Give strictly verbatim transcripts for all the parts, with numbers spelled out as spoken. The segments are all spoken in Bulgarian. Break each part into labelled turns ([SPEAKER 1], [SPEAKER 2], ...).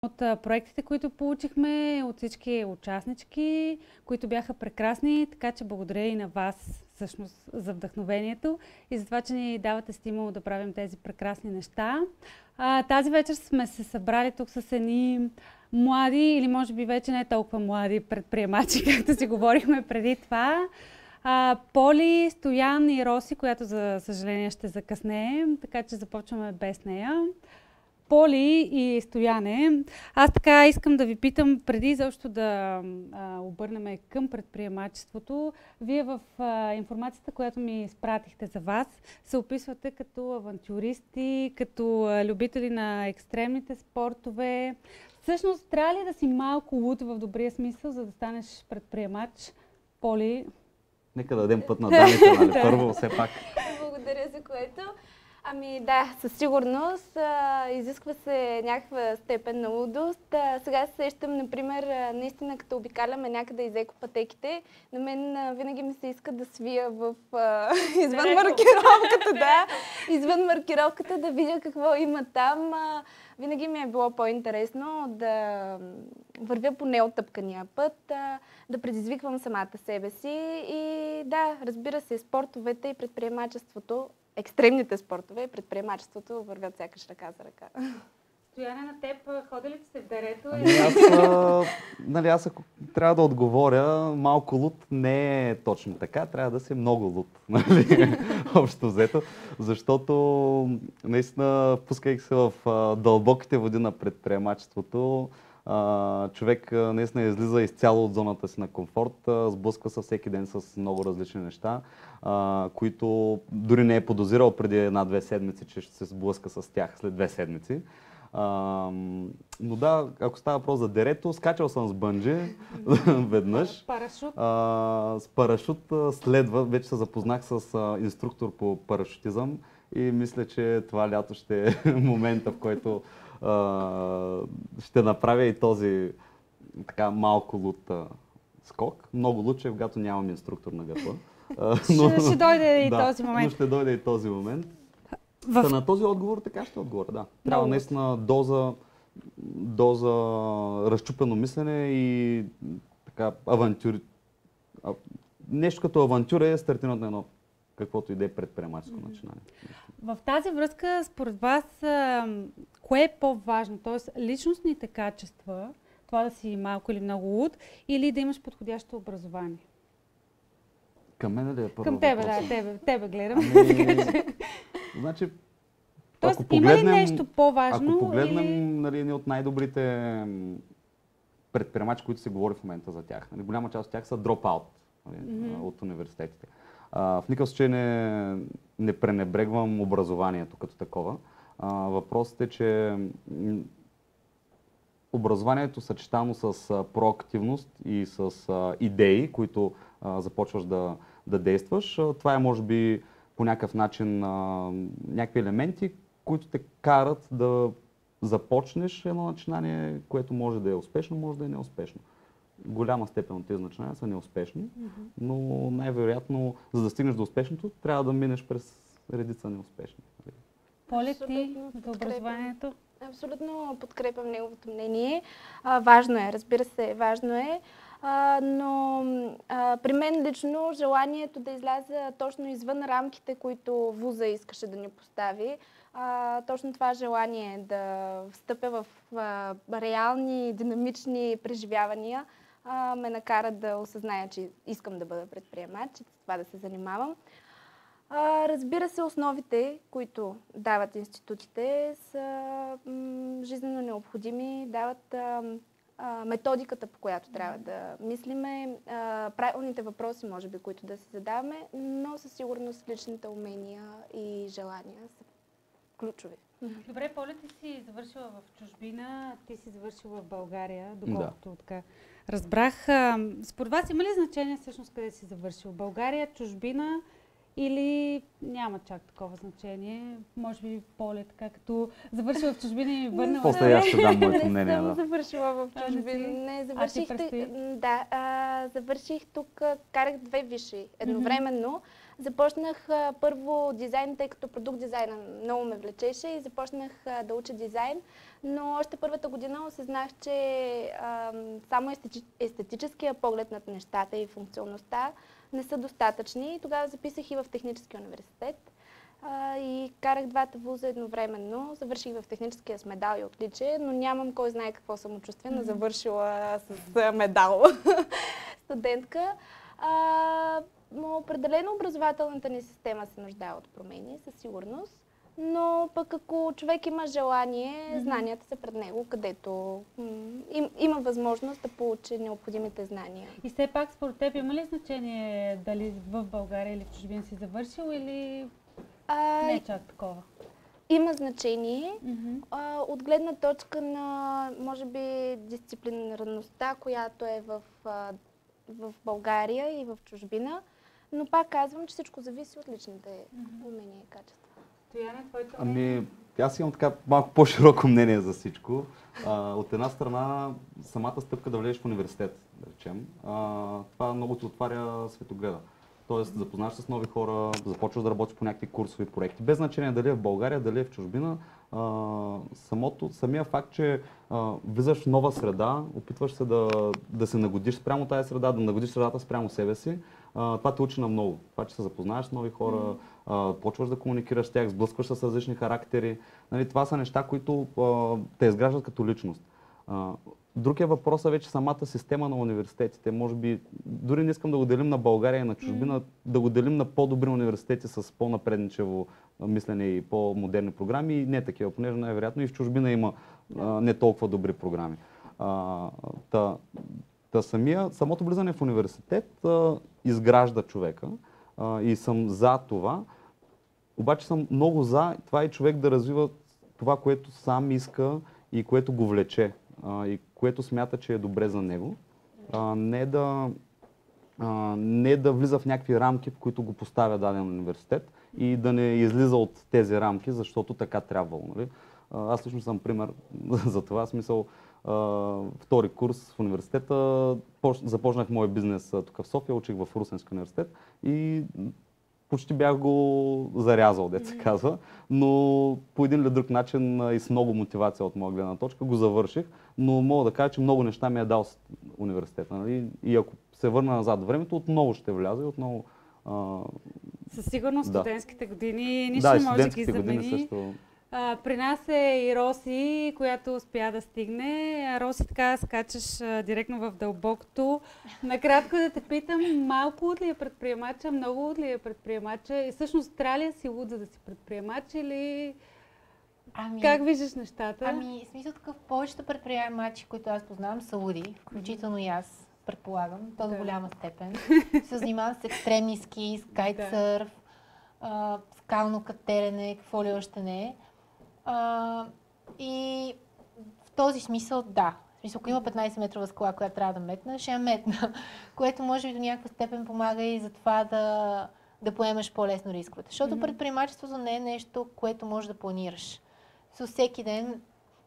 [SPEAKER 1] от а, проектите, които получихме, от всички участнички, които бяха прекрасни, така че благодаря и на вас всъщност за вдъхновението и за това, че ни давате стимул да правим тези прекрасни неща. А, тази вечер сме се събрали тук с едни млади или може би вече не толкова млади предприемачи, както си говорихме преди това. А, Поли, Стоян и Роси, която за съжаление ще закъснее, така че започваме без нея. Поли и Стояне, аз така искам да ви питам, преди защо да а, обърнем към предприемачеството, вие в а, информацията, която ми изпратихте за вас, се описвате като авантюристи, като а, любители на екстремните спортове. Всъщност, трябва ли да си малко луд в добрия смисъл, за да станеш предприемач? Поли?
[SPEAKER 2] Нека да дадем път на данните, нали? Първо, все пак.
[SPEAKER 3] Благодаря за което. Ами да, със сигурност а, изисква се някаква степен на лудост. А, сега се сещам, например, а, наистина като обикаляме някъде из екопътеките, на мен а, винаги ми се иска да свия в, а, извън маркировката, да, извън маркировката, да видя какво има там. А, винаги ми е било по-интересно да вървя по неотъпкания път, а, да предизвиквам самата себе си и да, разбира се, спортовете и предприемачеството, екстремните спортове и предприемачеството вървят сякаш ръка за ръка.
[SPEAKER 1] Стояне, на теб ходи ли се в дерето?
[SPEAKER 2] Ами аз, а, нали, аз ако трябва да отговоря, малко луд не е точно така, трябва да си много луд, нали, общо взето, защото наистина, впускайки се в а, дълбоките води на предприемачеството, Uh, човек uh, наистина излиза изцяло от зоната си на комфорт, uh, сблъсква се всеки ден с много различни неща, uh, които дори не е подозирал преди една-две седмици, че ще се сблъска с тях след две седмици. Uh, но да, ако става въпрос за дерето, скачал съм с бънджи веднъж.
[SPEAKER 1] Парашут?
[SPEAKER 2] Uh, с парашут uh, следва, вече се запознах с uh, инструктор по парашутизъм и мисля, че това лято ще е момента, в който Uh, ще направя и този така малко луд uh, скок. Много луд, че когато нямам инструктор на гърба.
[SPEAKER 1] Uh, но, ще, ще дойде и
[SPEAKER 2] да,
[SPEAKER 1] този момент.
[SPEAKER 2] Но ще дойде и този момент.
[SPEAKER 1] В...
[SPEAKER 2] Та на този отговор така ще отговоря, да. Трябва
[SPEAKER 1] Много
[SPEAKER 2] наистина доза, доза разчупено мислене и така авантюри. Нещо като авантюра е стартирането на едно каквото и да е предприемаческо mm-hmm. начинание.
[SPEAKER 1] В тази връзка, според вас, кое е по-важно? Тоест, личностните качества, това да си малко или много луд, или да имаш подходящо образование?
[SPEAKER 2] Към мен ли е първо?
[SPEAKER 1] Към тебе,
[SPEAKER 2] въпрос?
[SPEAKER 1] да, тебе, тебе гледам.
[SPEAKER 2] Ами... значи,
[SPEAKER 1] Тоест,
[SPEAKER 2] ако
[SPEAKER 1] има
[SPEAKER 2] погледнем,
[SPEAKER 1] ли нещо по-важно?
[SPEAKER 2] Ако погледнем
[SPEAKER 1] или...
[SPEAKER 2] нали, едни от най-добрите предприемачи, които се говори в момента за тях, нали, голяма част от тях са дроп-аут нали, mm-hmm. от университетите. А, в никакъв случай не, не пренебрегвам образованието като такова. А, въпросът е, че образованието съчетано с а, проактивност и с а, идеи, които а, започваш да, да действаш, а, това е може би по някакъв начин а, някакви елементи, които те карат да започнеш едно начинание, което може да е успешно, може да е неуспешно. Голяма степен от тези начинания са неуспешни, mm-hmm. но най-вероятно, за да стигнеш до успешното, трябва да минеш през редица неуспешни.
[SPEAKER 1] Поли, ти за образованието?
[SPEAKER 3] Абсолютно подкрепям неговото мнение. А, важно е, разбира се, важно е, а, но а, при мен лично желанието да изляза точно извън рамките, които вуза искаше да ни постави, а, точно това желание да встъпя в а, реални, динамични преживявания, а, ме накара да осъзная, че искам да бъда предприемач, че това да се занимавам. А, разбира се, основите, които дават институтите, са м, жизненно необходими, дават а, а, методиката, по която трябва да мислиме, а, правилните въпроси, може би, които да си задаваме, но със сигурност личните умения и желания са ключови.
[SPEAKER 1] Добре, Поля, ти си завършила в чужбина, ти си завършила в България, доколкото да. Така разбрах. Според вас има ли значение всъщност къде си завършил? България, чужбина или няма чак такова значение? Може би Поля, така като завършила в чужбина и върнала.
[SPEAKER 2] После аз ще дам моето мнение.
[SPEAKER 3] Не съм
[SPEAKER 2] да.
[SPEAKER 3] завършила в чужбина. Не, завърших, да, а, завърших тук, карах две висши едновременно. Започнах а, първо дизайн, тъй като продукт дизайна много ме влечеше и започнах а, да уча дизайн, но още първата година осъзнах, че а, само естети, естетическия поглед над нещата и функционалността не са достатъчни. И тогава записах и в Технически университет а, и карах двата вуза едновременно. Завърших в техническия с медал и отличие, но нямам кой знае какво самочувствие на завършила с медал студентка. А, но определено образователната ни система се нуждае от промени, със сигурност. Но пък ако човек има желание, mm-hmm. знанията са пред него, където м- им, има възможност да получи необходимите знания.
[SPEAKER 1] И все пак според теб има ли значение дали в България или в чужбина си завършил или а, не е чак такова?
[SPEAKER 3] Има значение.
[SPEAKER 1] Mm-hmm.
[SPEAKER 3] А, от гледна точка на, може би, дисциплинираността, която е в, а, в България и в чужбина. Но пак казвам, че всичко зависи от личните mm-hmm. умения и качества.
[SPEAKER 1] Стояне, твоето
[SPEAKER 2] Ами, аз имам така малко по-широко мнение за всичко. А, от една страна, самата стъпка да влезеш в университет, да речем, а, това много ти отваря светогледа. Тоест, запознаваш с нови хора, започваш да работиш по някакви курсови проекти. Без значение дали е в България, дали е в чужбина, а, самото, самия факт, че а, влизаш в нова среда, опитваш се да, да се нагодиш спрямо тази среда, да нагодиш средата спрямо себе си, а, това те учи на много. Това, че се запознаваш с нови хора, mm. а, почваш да комуникираш с тях, сблъскваш се с различни характери. Нали, това са неща, които а, те изграждат като личност. А, Друг е въпросът вече самата система на университетите. Може би, дори не искам да го делим на България и на чужбина, mm. да го делим на по-добри университети с по-напредничево мислене и по-модерни програми. И не такива, понеже най-вероятно и в чужбина има а, не толкова добри програми. А, та, та самия, самото влизане в университет а, изгражда човека а, и съм за това. Обаче съм много за това и човек да развива това, което сам иска и което го влече. Uh, и което смята, че е добре за него, uh, не, да, uh, не да влиза в някакви рамки, в които го поставя даден университет и да не излиза от тези рамки, защото така трябвало. Нали? Uh, аз лично съм пример за това. Смисъл, uh, втори курс в университета, започнах мой бизнес uh, тук в София, учих в Русенски университет и почти бях го зарязал, дето се казва, но по един или друг начин и с много мотивация от моя гледна точка го завърших, но мога да кажа, че много неща ми е дал университета. Нали? И ако се върна назад в времето, отново ще вляза и отново... А...
[SPEAKER 1] Със сигурност
[SPEAKER 2] да.
[SPEAKER 1] Студентските години нищо
[SPEAKER 2] да,
[SPEAKER 1] не може да ги
[SPEAKER 2] години
[SPEAKER 1] замени.
[SPEAKER 2] Също...
[SPEAKER 1] А, при нас е и Роси, която успя да стигне. А, Роси, така скачаш а, директно в дълбокото. Накратко да те питам, малко от ли е предприемача, много от ли е предприемача? И всъщност трябва ли да си луд, за да си предприемач или ами, как виждаш нещата?
[SPEAKER 4] Ами, смисъл такъв, повечето предприемачи, които аз познавам, са луди, включително и аз, предполагам, то до да. голяма степен. Се занимавам с екстремни ски, с кайтсърф, да. скално катерене, какво ли още не е. Uh, и в този смисъл, да. В смисъл, ако има петнайсет метрова скала, която трябва да метна, ще я метна. Което може би до някаква степен помага и за това да, да поемаш по-лесно рисковете. Защото mm-hmm. предприемачеството не е нещо, което можеш да планираш. So, всеки ден,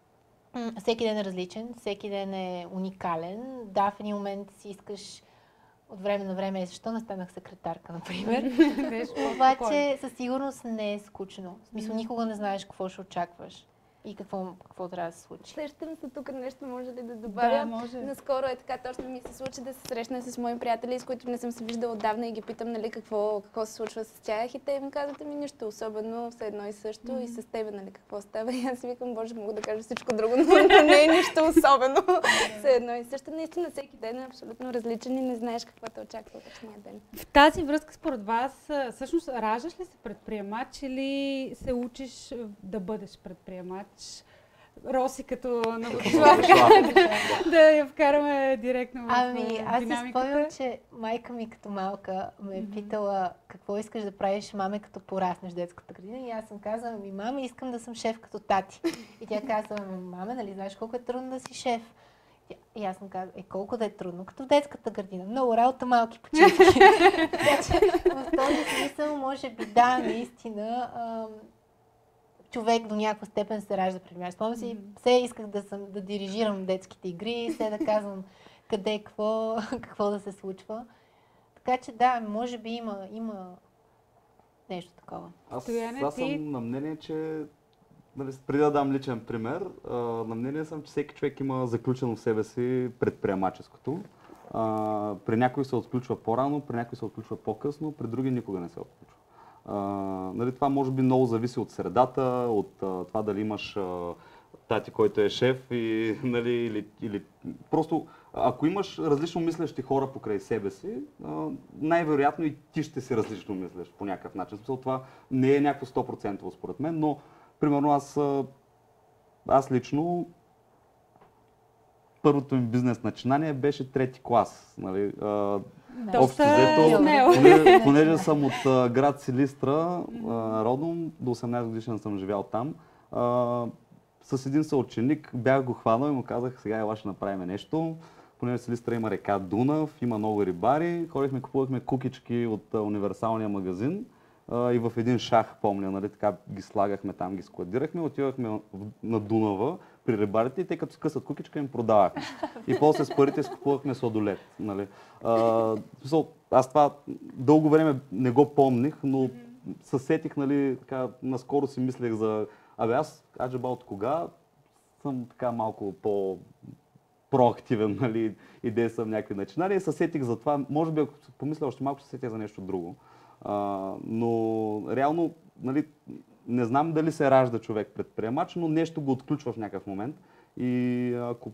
[SPEAKER 4] всеки ден е различен, всеки ден е уникален. Да, в един момент си искаш от време на време, защо не станах секретарка, например. Обаче със сигурност не е скучно. В смисъл, никога не знаеш какво ще очакваш и какво, какво трябва да се случи.
[SPEAKER 3] Сещам се тук нещо, може ли да добавя?
[SPEAKER 1] Да, може.
[SPEAKER 3] Наскоро е така, точно ми се случи да се срещна с мои приятели, с които не съм се виждала отдавна и ги питам, нали, какво, какво се случва с тях. И те ми казват, ми нищо особено, все едно и също. Mm-hmm. И с тебе, нали, какво става. И аз си викам, боже, мога да кажа всичко друго, но не е нищо особено. Все едно и също. Наистина всеки ден е абсолютно различен и не знаеш какво те очаква точния ден.
[SPEAKER 1] В тази връзка, според вас, всъщност раждаш ли се предприемач или се учиш да бъдеш предприемач? Роси като научила, да, да я вкараме директно в
[SPEAKER 4] Ами, аз
[SPEAKER 1] динамиката.
[SPEAKER 4] си спомням, че майка ми като малка ме е питала какво искаш да правиш, маме, като пораснеш в детската градина. И аз съм казала, ми мама, искам да съм шеф като тати. И тя казва, маме, нали знаеш колко е трудно да си шеф? И аз съм казала, е колко да е трудно, като в детската градина. Много работа, малки почивки. Така че в този смисъл, може би, да, наистина, човек до някаква степен се ражда предприемач. Спомням си, все исках да, съм, да дирижирам детските игри, все да казвам къде, какво, какво да се случва. Така че да, може би има, има нещо такова?
[SPEAKER 2] Аз,
[SPEAKER 1] Стояне,
[SPEAKER 2] аз
[SPEAKER 1] ти-
[SPEAKER 2] съм на мнение, че нали, преди да дам личен пример, а, на мнение съм, че всеки човек има заключено в себе си предприемаческото. А, при някой се отключва по-рано, при някой се отключва по-късно, при други никога не се отключва. А, нали, това може би много зависи от средата, от а, това дали имаш а, тати, който е шеф и, нали, или, или просто ако имаш различно мислещи хора покрай себе си, а, най-вероятно и ти ще си различно мислиш по някакъв начин. В смисъл, това не е някакво сто процента според мен, но примерно аз, а, аз лично първото ми бизнес начинание беше трети клас. Нали? А,
[SPEAKER 4] Да.
[SPEAKER 2] Общо
[SPEAKER 1] Доста
[SPEAKER 2] взето,
[SPEAKER 1] смело.
[SPEAKER 2] понеже, понеже съм от а, град Силистра, а, родом, до осемнайсет годишен съм живял там. А, с един съученик бях го хванал и му казах, сега ела ще направим нещо. Понеже в Силистра има река Дунав, има много рибари. Ходихме, купувахме кукички от а, универсалния магазин а, и в един шах, помня, нали, така ги слагахме там, ги складирахме, отивахме в- на Дунава при рибарите и те като скъсат кукичка им продавахме. И после с парите скупувахме сладолет. Нали. А, в смисъл, аз това дълго време не го помних, но се сетих, нали, така, наскоро си мислех за... Абе аз, аджеба от кога съм така малко по проактивен, нали, и действам някакви начинания и се сетих за това. Може би, ако се помисля още малко, се сетя за нещо друго. А, но реално, нали, не знам дали се ражда човек предприемач, но нещо го отключва в някакъв момент. И ако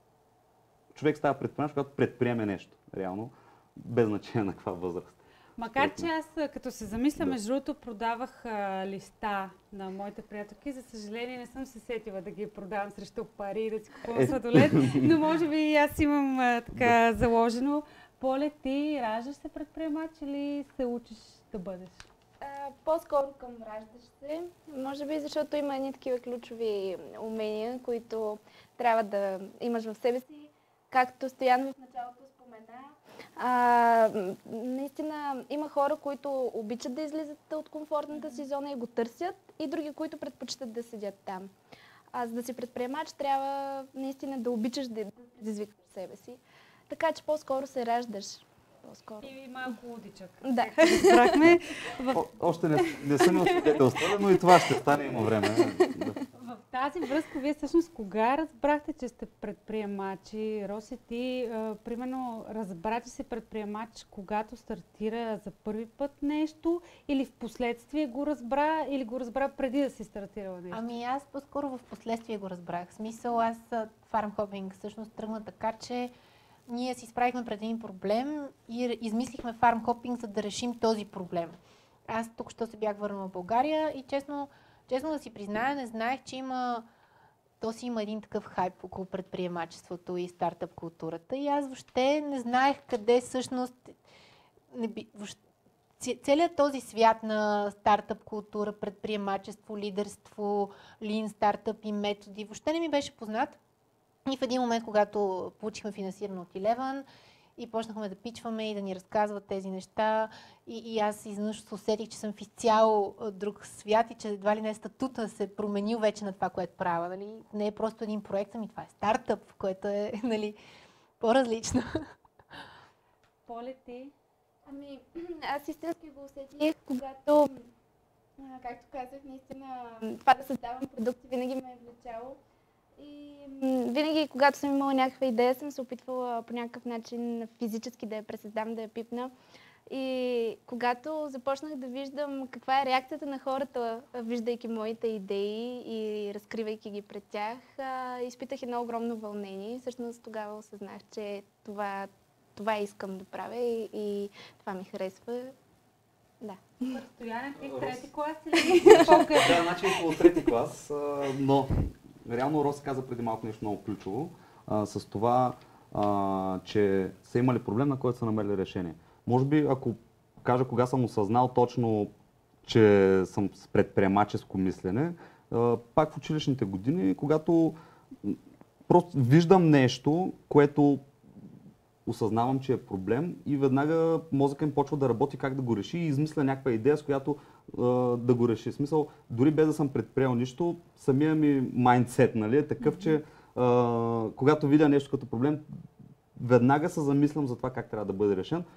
[SPEAKER 2] човек става предприемач, когато предприеме нещо, реално, без значение на каква възраст.
[SPEAKER 1] Макар че аз, а, като се замисля,
[SPEAKER 2] Да.
[SPEAKER 1] между другото, продавах а, листа на моите приятелки. За съжаление, не съм се сетила да ги продавам срещу пари и да си купувам
[SPEAKER 2] Е.
[SPEAKER 1] сладолет, но може би и аз имам а, така заложено. Поле, ти раждаш се предприемач или се учиш да бъдеш?
[SPEAKER 3] А, по-скоро към раждаш се, може би защото има едни такива ключови умения, които трябва да имаш в себе си. Както Стоян в началото спомена, а, м, наистина има хора, които обичат да излизат от комфортната си зона и го търсят, и други, които предпочитат да седят там. А за да си предприемач, трябва наистина да обичаш да да предизвикаш себе си. Така че по-скоро се раждаш. По-скоро.
[SPEAKER 1] И малко лудичък.
[SPEAKER 3] Да.
[SPEAKER 1] Разбрахме. В,
[SPEAKER 2] О, още не, не съм освидетелствал, но и това ще стане, има време. Да.
[SPEAKER 1] в тази връзка, вие всъщност кога разбрахте, че сте предприемачи? Роси, ти, а, примерно, разбра, че си предприемач, когато стартира за първи път нещо, или в последствие го разбра, или го разбра преди да си стартирала нещо?
[SPEAKER 4] Ами аз по-скоро в последствие го разбрах. В смисъл, аз фармхопинг всъщност тръгна така, че ние си справихме пред един проблем и измислихме фармхопинг, за да решим този проблем. Аз тук що се бях върнала в България и честно, честно да си призная, не знаех, че има то си има един такъв хайп около предприемачеството и стартъп културата. И аз въобще не знаех къде всъщност не би, въобще, ц- целият този свят на стартъп култура, предприемачество, лидерство, лин стартъп и методи въобще не ми беше познат. И в един момент, когато получихме финансиране от Eleven и почнахме да пичваме и да ни разказват тези неща, и, и аз изведнъж се усетих, че съм в изцяло а, друг свят и че едва ли не статута се променил вече на това, което правя. Нали? Не е просто един проект, ами това е стартъп, което е нали, по-различно.
[SPEAKER 1] Поле, ти?
[SPEAKER 3] Ами, аз истински го усетих, когато, а, както казах, наистина това да създавам продукти винаги ме е влечало. И м, винаги, когато съм имала някаква идея, съм се опитвала по някакъв начин физически да я пресъздам, да я пипна. И когато започнах да виждам каква е реакцията на хората, виждайки моите идеи и разкривайки ги пред тях, а, изпитах едно огромно вълнение. Всъщност тогава осъзнах, че това, това искам да правя и, и това ми харесва. Да.
[SPEAKER 1] Стояне, ти в трети клас или
[SPEAKER 2] Да, значи около трети клас, а, но реално Рос каза преди малко нещо много ключово, а, с това, а, че са имали проблем, на който са намерили решение. Може би, ако кажа кога съм осъзнал точно, че съм с предприемаческо мислене, а, пак в училищните години, когато м, просто виждам нещо, което осъзнавам, че е проблем и веднага мозъкът им почва да работи как да го реши и измисля някаква идея, с която а, да го реши. В смисъл, дори без да съм предприел нищо, самия ми майндсет, нали, е такъв, че а, когато видя нещо като проблем, веднага се замислям за това как трябва да бъде решен.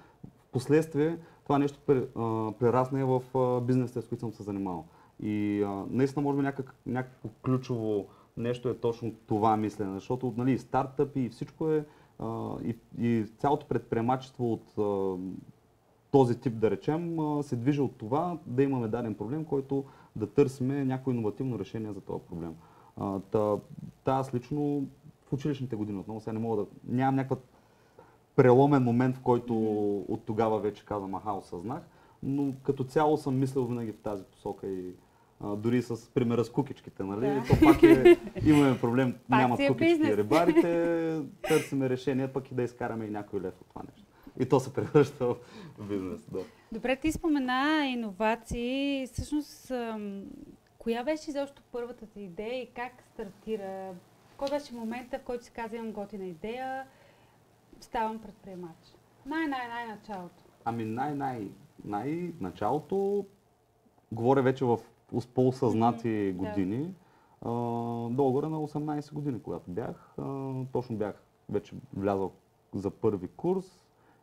[SPEAKER 2] последствие това нещо прерасна и в а, бизнесите, с които съм се занимавал. И а, наистина може би някак, някакво ключово нещо е точно това мислене, защото нали, стартъп и всичко е а, и, и цялото предприемачество от а, този тип, да речем, а, се движи от това да имаме даден проблем, който да търсиме някакво иновативно решение за този проблем. А, та, та аз лично в училищните години отново сега не мога да... Нямам някакъв преломен момент, в който mm-hmm. от тогава вече казвам, аха, осъзнах, но като цяло съм мислил винаги в тази посока и а, дори с примера с кукичките, нали?
[SPEAKER 1] Да.
[SPEAKER 2] То пак е, имаме проблем,
[SPEAKER 1] Пак
[SPEAKER 2] нямат
[SPEAKER 1] си е
[SPEAKER 2] кукички
[SPEAKER 1] бизнес.
[SPEAKER 2] рибарите, търсиме решение, пък и да изкараме и някой лев от това нещо. И то се превръща в бизнес, да.
[SPEAKER 1] Добре, ти спомена иновации. Всъщност, ам, коя беше изобщо първата ти идея и как стартира? Кой беше момента, в който си каза, имам готина идея, ставам предприемач? Най-най-най началото.
[SPEAKER 2] Ами най-най, най-началото, говоря вече в по-осъзнати
[SPEAKER 1] Mm,
[SPEAKER 2] години, а, долу-горе на осемнайсет години, когато бях. А, точно бях вече влязъл за първи курс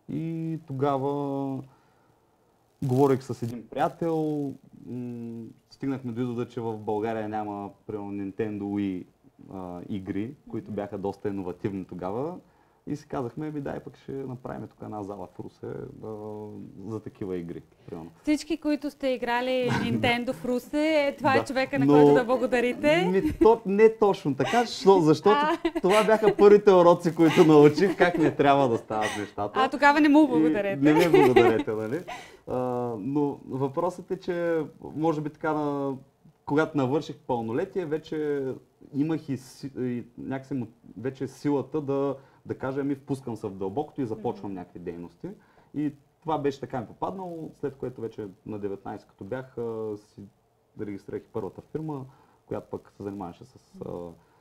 [SPEAKER 2] и тогава говорих с един приятел, м- стигнахме до извода, че в България няма примерно Nintendo Wii а, игри, които бяха доста иновативни тогава. И си казахме, ми дай пък ще направим тук една зала в Русе а, за такива игри. Примерно.
[SPEAKER 1] Всички, които сте играли Nintendo в Русе, това е
[SPEAKER 2] Да,
[SPEAKER 1] човека, на
[SPEAKER 2] но-
[SPEAKER 1] който да благодарите.
[SPEAKER 2] Ми, то, не точно така, защо- защото това бяха първите уроци, които научих как не трябва да стават нещата.
[SPEAKER 1] А тогава не му
[SPEAKER 2] И
[SPEAKER 1] благодарете.
[SPEAKER 2] Не ми благодарете, нали? А, но въпросът е, че може би така, на, когато навърших пълнолетие, вече имах и, си- и някакси мо- вече силата да, да кажа, ми впускам се в дълбокото и започвам някакви дейности. И това беше така ми попаднало, след което вече на деветнайсет като бях, а, си регистрирах и първата фирма, която пък се занимаваше с а,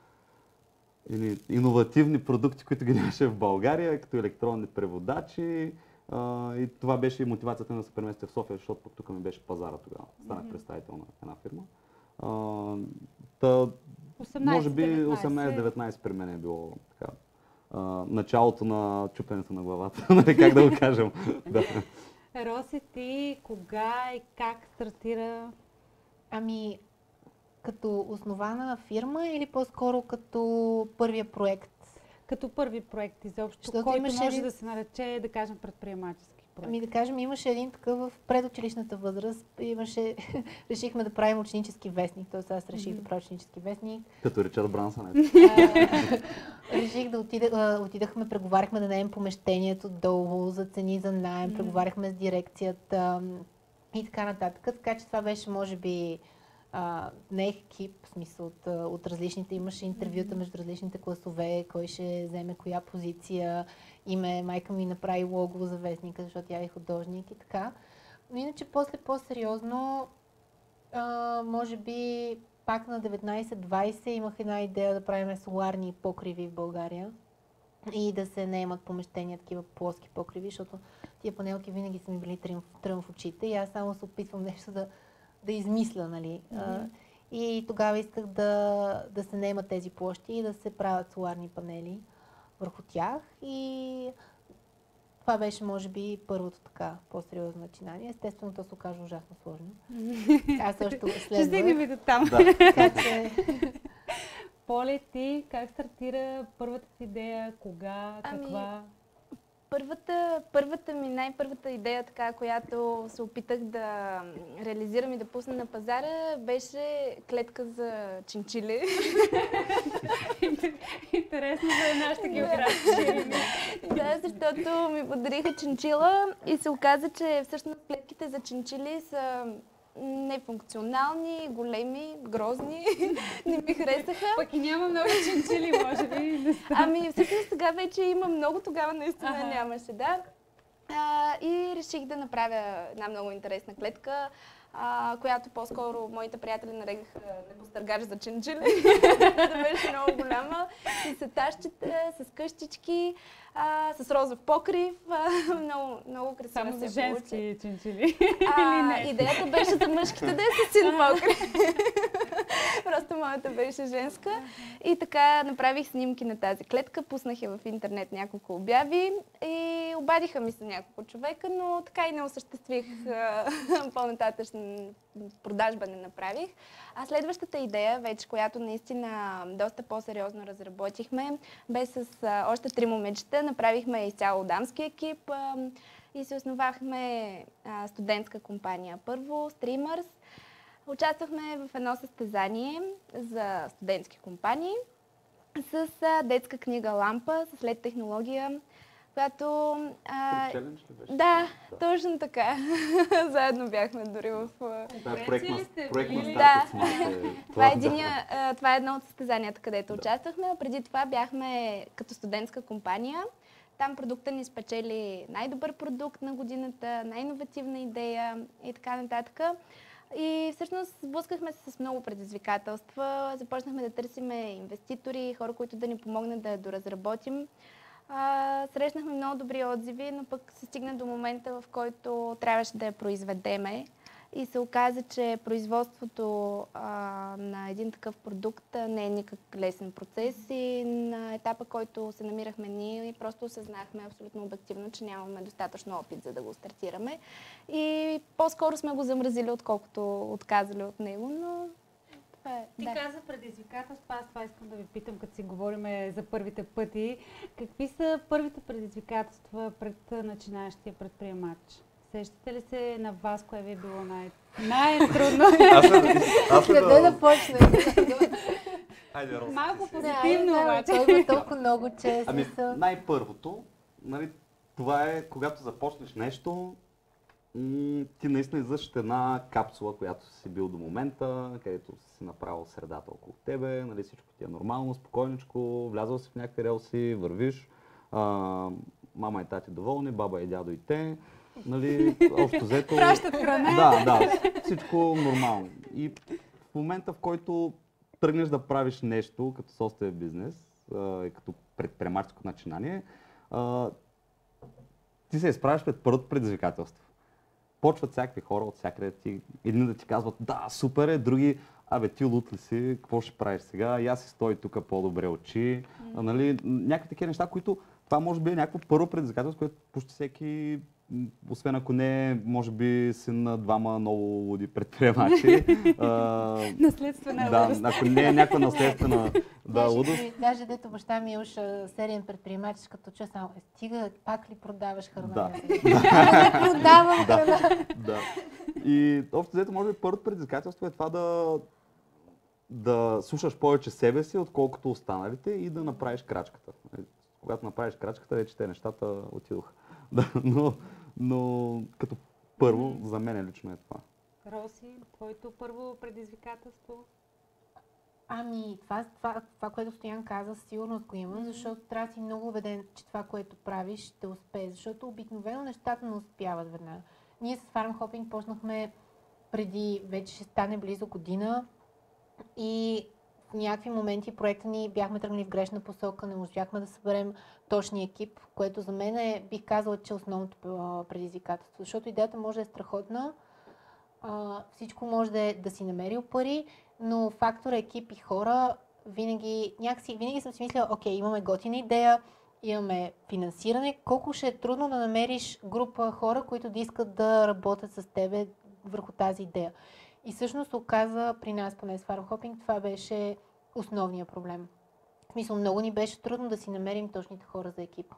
[SPEAKER 2] едни иновативни продукти, които ги нямаше в България, като електронни преводачи. А, и това беше и мотивацията ми да се преместя в София, защото пък тук ми беше пазара тогава. Станах
[SPEAKER 1] Мгм.
[SPEAKER 2] представител на една фирма. А, та, може би осемнайсет-деветнайсет при мен е било така, а, началото на чупенето на главата, нали, как да го кажем. Да.
[SPEAKER 1] Роси, ти кога и как стартира?
[SPEAKER 4] Ами, като основана фирма или по-скоро като първия проект?
[SPEAKER 1] Като първи проект изобщо,
[SPEAKER 4] Защото
[SPEAKER 1] който
[SPEAKER 4] имаше
[SPEAKER 1] може
[SPEAKER 4] един-
[SPEAKER 1] да се нарече, да кажем, предприемачески проект.
[SPEAKER 4] Ами да кажем, имаше един такъв в предучилищната възраст. Имаше, решихме да правим ученически вестник. Тоест аз реших
[SPEAKER 1] Мгм.
[SPEAKER 4] да правя ученически вестник.
[SPEAKER 2] Като Ричард Брансън. Е.
[SPEAKER 4] А, реших да отида, а, отидахме, преговаряхме да наемем помещението долу за цени за наем,
[SPEAKER 1] Мгм.
[SPEAKER 4] преговаряхме с дирекцията м, и така нататък. Така че това беше, може би, а, не екип, в смисъл от, а, от различните. Имаше интервюта
[SPEAKER 1] Мгм.
[SPEAKER 4] между различните класове, кой ще вземе коя позиция. Име, майка ми направи лого за вестника, защото тя е художник и така. Но иначе после по-сериозно, а, може би пак на деветнайсет-двайсет имах една идея да правим соларни покриви в България и да се наемат помещения, такива плоски покриви, защото тия панелки винаги са ми били трън, трън в очите и аз само се опитвам нещо да, да измисля, нали. А,
[SPEAKER 1] Мгм.
[SPEAKER 4] и тогава исках да, да се наемат тези площи и да се правят соларни панели върху тях и това беше, може би, първото така по-сериозно начинание. Естествено, то се окаже ужасно сложно. Аз също
[SPEAKER 1] Ще
[SPEAKER 4] следвах.
[SPEAKER 1] стигнем и до там.
[SPEAKER 2] Да.
[SPEAKER 4] Така че,
[SPEAKER 1] Поле, ти как стартира първата ти идея, кога,
[SPEAKER 3] Ами,
[SPEAKER 1] каква?
[SPEAKER 3] Първата, първата ми, най-първата идея, така, която се опитах да реализирам и да пусна на пазара, беше клетка за чинчили.
[SPEAKER 1] Интересно за нашите географски.
[SPEAKER 3] Да, защото ми подариха чинчила и се оказа, че всъщност клетките за чинчили са нефункционални, големи, грозни, не ми харесаха.
[SPEAKER 1] Пък и няма много чинчили, може би.
[SPEAKER 3] Ами всъщност сега вече има много, тогава наистина
[SPEAKER 1] Ага.
[SPEAKER 3] нямаше, да. А, и реших да направя една много интересна клетка, а, която по-скоро моите приятели нарекаха небостъргач за чинчили. Да беше много голяма, с етажчета, с къщички, а, с розов покрив. А, много, много красиво
[SPEAKER 1] Само
[SPEAKER 3] се
[SPEAKER 1] за
[SPEAKER 3] получи.
[SPEAKER 1] женски чинчили.
[SPEAKER 3] А,
[SPEAKER 1] Или не?
[SPEAKER 3] идеята беше за мъжките да е с син покрив. Просто моята беше женска. И така направих снимки на тази клетка, пуснах я в интернет няколко обяви и обадиха ми се няколко човека, но така и не осъществих по-нататъчна продажба не направих. А следващата идея, вече, която наистина доста по-сериозно разработихме, бе с а, още три момичета. Направихме изцяло дамски екип а, и се основахме а, студентска компания. Първо, Streamers. Участвахме в едно състезание за студентски компании с а, детска книга Лампа, с лед технология, която... А,
[SPEAKER 2] Челендж ли беше?
[SPEAKER 3] да, да, точно така. Заедно бяхме дори в...
[SPEAKER 2] Това е проект на, проект на
[SPEAKER 3] Да.
[SPEAKER 2] Startups.
[SPEAKER 3] Това е, единия, а, това е едно от състезанията, където
[SPEAKER 2] Да.
[SPEAKER 3] участвахме. А преди това бяхме като студентска компания. Там продукта ни спечели най-добър продукт на годината, най-инновативна идея и така нататък. И всъщност сблъскахме се с много предизвикателства. Започнахме да търсиме инвеститори, хора, които да ни помогнат да я доразработим. А, срещнахме много добри отзиви, но пък се стигна до момента, в който трябваше да я произведеме. И се оказа, че производството а, на един такъв продукт не е никак лесен процес и на етапа, който се намирахме ние, просто осъзнахме абсолютно обективно, че нямаме достатъчно опит, за да го стартираме. И по-скоро сме го замразили, отколкото отказали от него, но това е.
[SPEAKER 1] Ти
[SPEAKER 3] Да.
[SPEAKER 1] каза предизвикателства, аз това искам да ви питам, като си говорим за първите пъти. Какви са първите предизвикателства пред начинаещия предприемач? Сещате ли се на вас, кое ви е било най- най-трудно?
[SPEAKER 2] Аз съм- аз съм
[SPEAKER 4] Къде да почне?
[SPEAKER 2] Айде, Роси,
[SPEAKER 1] Малко
[SPEAKER 2] ти си.
[SPEAKER 1] позитивно
[SPEAKER 4] Да,
[SPEAKER 1] обаче.
[SPEAKER 4] той има толкова много, че
[SPEAKER 2] Ами,
[SPEAKER 4] смисъл.
[SPEAKER 2] най-първото, нали, това е, когато започнеш нещо, м- ти наистина излъчиш една капсула, която си бил до момента, където си направил средата около тебе, нали, всичко ти е нормално, спокойничко, влязъл си в някакви релси, вървиш, а, мама и тати доволни, баба и дядо и те, нали, общо взето...
[SPEAKER 1] Пращат храна.
[SPEAKER 2] Да, да, всичко нормално. И в момента, в който тръгнеш да правиш нещо като собствен бизнес а, и като предприемаческо начинание, а, ти се изправиш пред първото предизвикателство. Почват всякакви хора от всякъде ти, едни да ти казват, да, супер е, други, абе ти лут ли си, какво ще правиш сега, и аз си стои тук по-добре очи, а, нали, някакви такива неща, които това може би е някакво първо предизвикателство, което почти всеки, м, освен ако не е, може би, син на двама много луди предприемачи. а,
[SPEAKER 1] Наследствена
[SPEAKER 2] да,
[SPEAKER 1] лудост.
[SPEAKER 2] ако не е някаква наследствена да,
[SPEAKER 4] Даже,
[SPEAKER 2] лудост.
[SPEAKER 4] при- даже дето баща ми е уж а, сериен предприемач, като чуя само, е, стига, пак ли продаваш храна?
[SPEAKER 2] Да.
[SPEAKER 4] Не продавам
[SPEAKER 2] Да.
[SPEAKER 4] храна.
[SPEAKER 2] Да. И общо взето, може би първото предизвикателство е това да, да слушаш повече себе си, отколкото останалите и да направиш крачката. Когато направиш крачката, вече те нещата отидоха. Да, но, но като първо, за мен лично е това.
[SPEAKER 1] Роси, твоето първо предизвикателство?
[SPEAKER 4] Ами, това, това, това, което Стоян каза, със сигурност го има, защото трябва да си много убеден, че това, което правиш, ще успее. Защото обикновено нещата не успяват веднага. Ние с Farm Hopping почнахме преди, вече ще стане близо година и в някакви моменти проекта ни бяхме тръгнали в грешна посока, не можахме да съберем точния екип, което за мен е, бих казала, че е основното а, предизвикателство. Защото идеята може да е страхотна, а, всичко може да, е, да си намерил пари, но фактора екип и хора, винаги, някакси, винаги съм си мислила, окей, имаме готина идея, имаме финансиране, колко ще е трудно да намериш група хора, които да искат да работят с тебе върху тази идея. И всъщност се оказа при нас, поне с Farm Hopping, това беше основният проблем. В смисъл, много ни беше трудно да си намерим точните хора за екипа.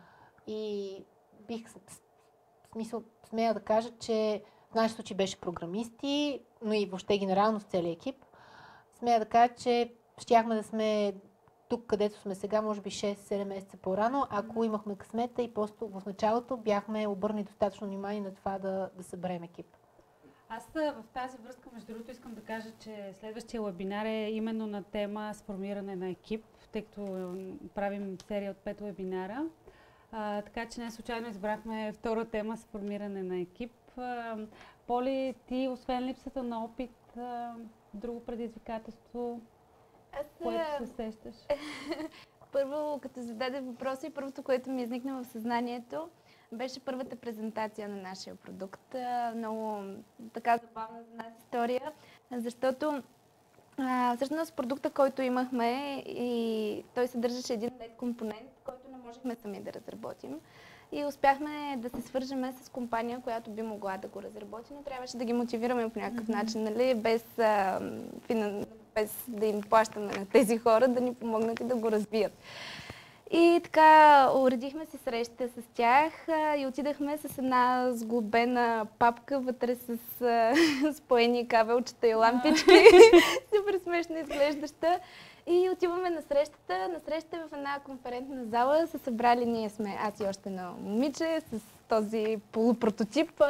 [SPEAKER 4] И бих, в смисъл, смея да кажа, че в нашия случай беше програмисти, но и въобще генерално в целия екип. Смея да кажа, че щяхме да сме тук, където сме сега, може би шест-седем месеца по-рано, ако имахме късмета и просто в началото бяхме обърнали достатъчно внимание на това да, да съберем екип.
[SPEAKER 1] Аз а, в тази връзка, между другото, искам да кажа, че следващия вебинар е именно на тема сформиране на екип, тъй като м, правим серия от пет вебинара. А, така че не случайно избрахме втора тема сформиране на екип. А, Поли, ти, освен липсата на опит, а, друго предизвикателство,
[SPEAKER 3] Аз
[SPEAKER 1] което
[SPEAKER 3] а,
[SPEAKER 1] се сещаш?
[SPEAKER 3] първо, като зададе въпроса и първото, което ми изникна в съзнанието, беше първата презентация на нашия продукт. А, Много така забавна за нас история, защото а, всъщност продукта, който имахме, и той съдържаше един лед компонент, който не можехме сами да разработим. И успяхме да се свържем с компания, която би могла да го разработи, но трябваше да ги мотивираме по някакъв mm-hmm. начин, нали? Без, а, финан... без да им плащаме на тези хора, да ни помогнат и да го развият. И така, уредихме си среща с тях а, и отидахме с една сглобена папка вътре с а, споени кабелчета и лампички. Супер смешно изглеждаща. И отиваме на срещата. На срещата в една конферентна зала се събрали, ние сме, аз и още едно момиче, с този полупрототип.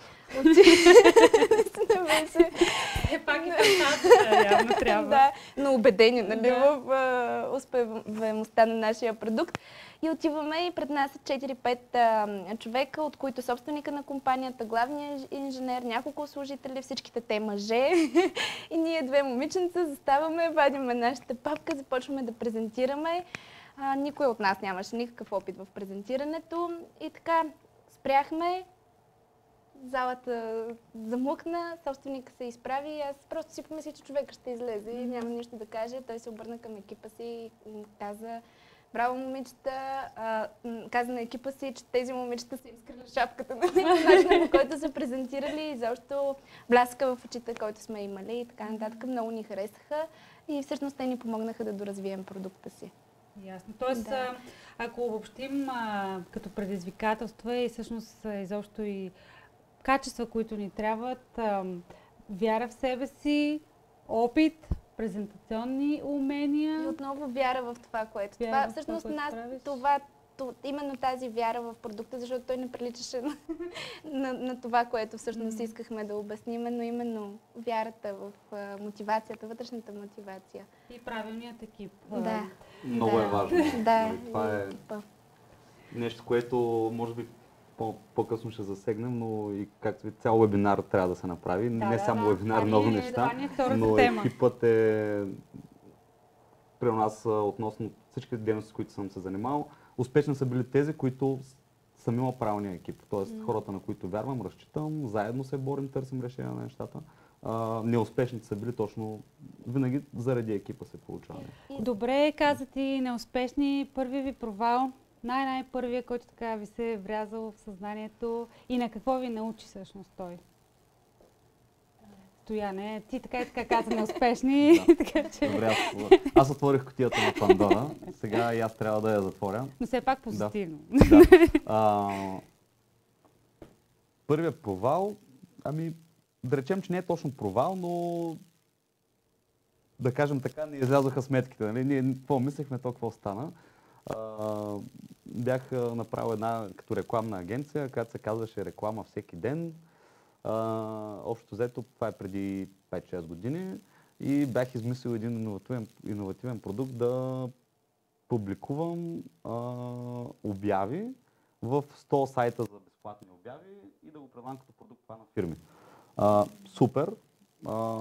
[SPEAKER 1] Беше... Е, пак и фантазия, явно трябва.
[SPEAKER 3] Да, но убедени, нали, да. в успеваемостта на нашия продукт. И отиваме и пред нас са четири-пет човека, от които собственика на компанията, главният инженер, няколко служители, всичките те мъже. И ние две момиченца заставаме, вадиме нашата папка, започваме да презентираме. А, никой от нас нямаше никакъв опит в презентирането. И така, спряхме. Залата замлъкна, собственика се изправи и аз просто си помислих, че човека ще излезе и няма нищо да каже. Той се обърна към екипа си и каза: браво, момичета! А, каза на екипа си, че тези момичета са изкрили шапката на начина, по който са презентирали и защо бляска в очите, който сме имали и така нататък. Много ни харесаха и всъщност те ни помогнаха да доразвием продукта си.
[SPEAKER 1] Ясно. Тоест, да. Ако обобщим а, като предизвикателства и всъщност изобщо и качества, които ни трябват, а, вяра в себе си, опит, презентационни умения.
[SPEAKER 3] И отново вяра в това, което. Това,
[SPEAKER 1] в
[SPEAKER 3] всъщност
[SPEAKER 1] това,
[SPEAKER 3] нас,
[SPEAKER 1] правиш.
[SPEAKER 3] това, това, именно тази вяра в продукта, защото той не приличаше на, на, на това, което всъщност mm. искахме да обясним, но именно вярата в а, мотивацията, вътрешната мотивация.
[SPEAKER 1] И правилният екип.
[SPEAKER 3] Да.
[SPEAKER 2] Много
[SPEAKER 3] да.
[SPEAKER 2] е важно.
[SPEAKER 3] Да.
[SPEAKER 2] Това е нещо, което може би по-късно ще засегнем, но и както ви цял вебинар трябва да се направи.
[SPEAKER 1] Да,
[SPEAKER 2] не
[SPEAKER 1] да,
[SPEAKER 2] само
[SPEAKER 1] да.
[SPEAKER 2] вебинар,
[SPEAKER 1] а
[SPEAKER 2] много
[SPEAKER 1] ние,
[SPEAKER 2] неща,
[SPEAKER 1] да,
[SPEAKER 2] но
[SPEAKER 1] тема.
[SPEAKER 2] екипът е при нас относно всички дейности, с които съм се занимавал. Успешни са били тези, които съм имал правилния екип. Тоест mm. хората, на които вярвам, разчитам, заедно се борим, търсим решения на нещата. Uh, неуспешните са били точно винаги заради екипа се получава.
[SPEAKER 1] Добре, каза ти неуспешни, първи ви провал, най-най-първия, който така ви се е врязал в съзнанието и на какво ви научи всъщност той? Стояне, ти така и така каза неуспешни.
[SPEAKER 2] Да.
[SPEAKER 1] така, че...
[SPEAKER 2] Добре, аз, аз отворих кутията на Пандора, сега и аз трябва да я затворя.
[SPEAKER 1] Но все пак позитивно.
[SPEAKER 2] Да. да. Uh, първият провал, ами да речем, че не е точно провал, но да кажем така, не излязоха сметките. Нали? Ние какво мислехме, то какво стана. А, бях направил една като рекламна агенция, която се казваше Реклама всеки ден. А, общо взето, това е преди пет-шест години и бях измислил един иновативен, иновативен продукт да публикувам а, обяви в сто сайта за безплатни обяви и да го предлагам като продукт това на фирми. А, супер. А,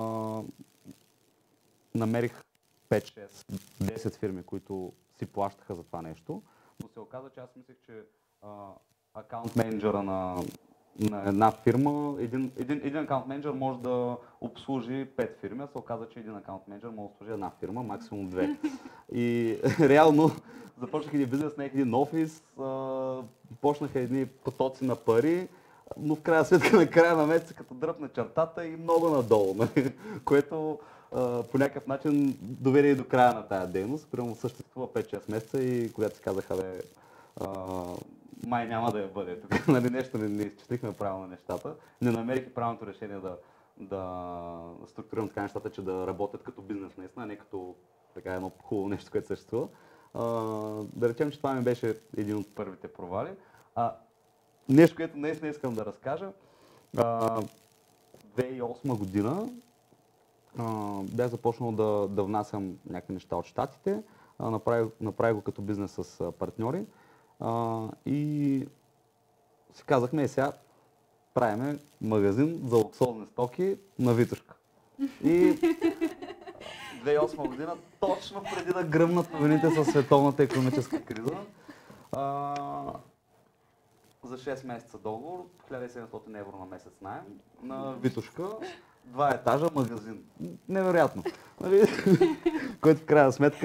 [SPEAKER 2] намерих пет-шест-десет фирми, които си плащаха за това нещо, но се оказа, че аз мислех, че а, акаунт менеджера на, на една фирма, един, един, един акаунт менеджер може да обслужи пет фирми, а се оказа, че един акаунт менеджер може да обслужи една фирма, максимум две. И реално започнах един бизнес на един офис, а, почнаха едни потоци на пари, но в крайна сметка на края на месеца, като дръпна чертата и много надолу, което Uh, по някакъв начин доведе и до края на тая дейност. Примерно съществува пет-шест месеца и когато си казаха, бе, uh, май няма да я бъде тук. Нали, нещо не, не изчислихме правилно нещата. Не намерих правилното решение да, да структурирам така нещата, че да работят като бизнес наистина, а не като така едно хубаво нещо, което съществува. Uh, да речем, че това ми беше един от първите провали. Uh, нещо, което наистина искам да разкажа. Uh, две хиляди и осма година Uh, бях започнал да, да внасям някакви неща от щатите, uh, направих, направих го като бизнес с uh, партньори uh, и си казахме, е сега правиме магазин за луксозни стоки на Витошка. И две хиляди и осма година, точно преди да гръмнат новините със световната икономическа криза, uh, за шест месеца договор, хиляда и седемстотин евро на месец наем на Витошка. Два етажа магазин. Невероятно. Нали? Който в крайна сметка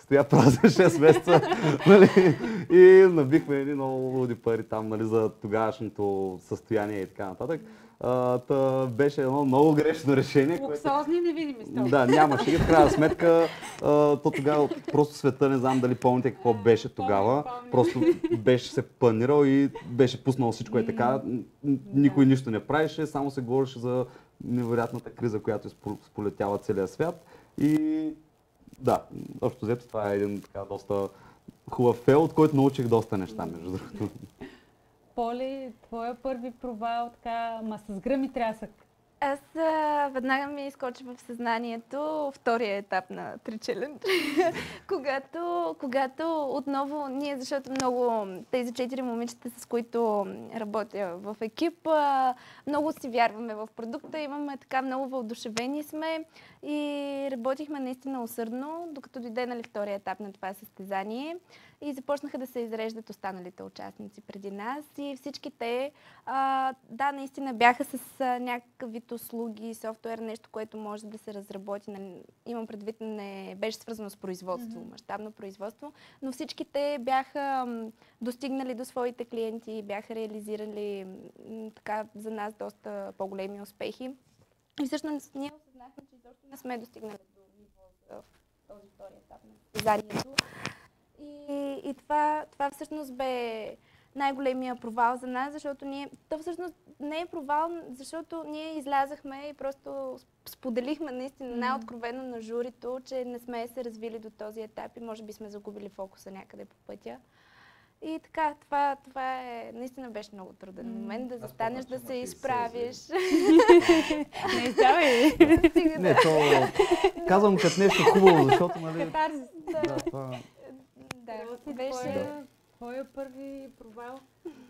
[SPEAKER 2] стоя празен шест месеца, нали, и набихме едни много луди пари там, нали, за тогавашното състояние и така нататък. А, та беше едно много грешно решение.
[SPEAKER 1] Луксозни невидими стоки.
[SPEAKER 2] Да, нямаше ги. В крайна сметка, а, то тогава просто света, не знам дали помните какво беше тогава. Просто беше се планирал и беше пуснал всичко е така. Никой нищо не правеше, само се говореше за невероятната криза, която сполетява целия свят. И да, общо взето това е един така доста хубав фейл, от който научих доста неща, между другото.
[SPEAKER 1] Поли, твоя първи провал, така, ма с гръм и трясък.
[SPEAKER 3] Аз а, веднага ми изкочи в съзнанието втория етап на Три Челендж, когато, когато отново ние, защото много тези четири момичета, с които работя в екип, а, много си вярваме в продукта, имаме така много въодушевени сме и работихме наистина усърдно, докато дойде, нали, втория етап на това състезание и започнаха да се изреждат останалите участници преди нас и всички те, а, да, наистина бяха с а, някакъв вид услуги, софтуер, нещо, което може да се разработи. Нали, имам предвид, не беше свързано с производство, mm-hmm. мащабно производство, но всички те бяха м, достигнали до своите клиенти, бяха реализирали м, така за нас доста по-големи успехи. И всъщност ние осъзнахме, че изобщо не сме достигнали до ниво в този втори етап на състезанието. И, и това, това всъщност бе най-големия провал за нас, защото ние... То всъщност не е провал, защото ние излязахме и просто споделихме наистина най-откровено на журито, че не сме се развили до този етап и може би сме загубили фокуса някъде по пътя. И така, това, това е, наистина беше много труден момент, да застанеш, да се изправиш.
[SPEAKER 1] Не издавай!
[SPEAKER 2] Не, то казвам като нещо хубаво, защото, нали...
[SPEAKER 1] Катарзис.
[SPEAKER 2] Да, това...
[SPEAKER 3] Да, беше...
[SPEAKER 1] Твоя първи провал?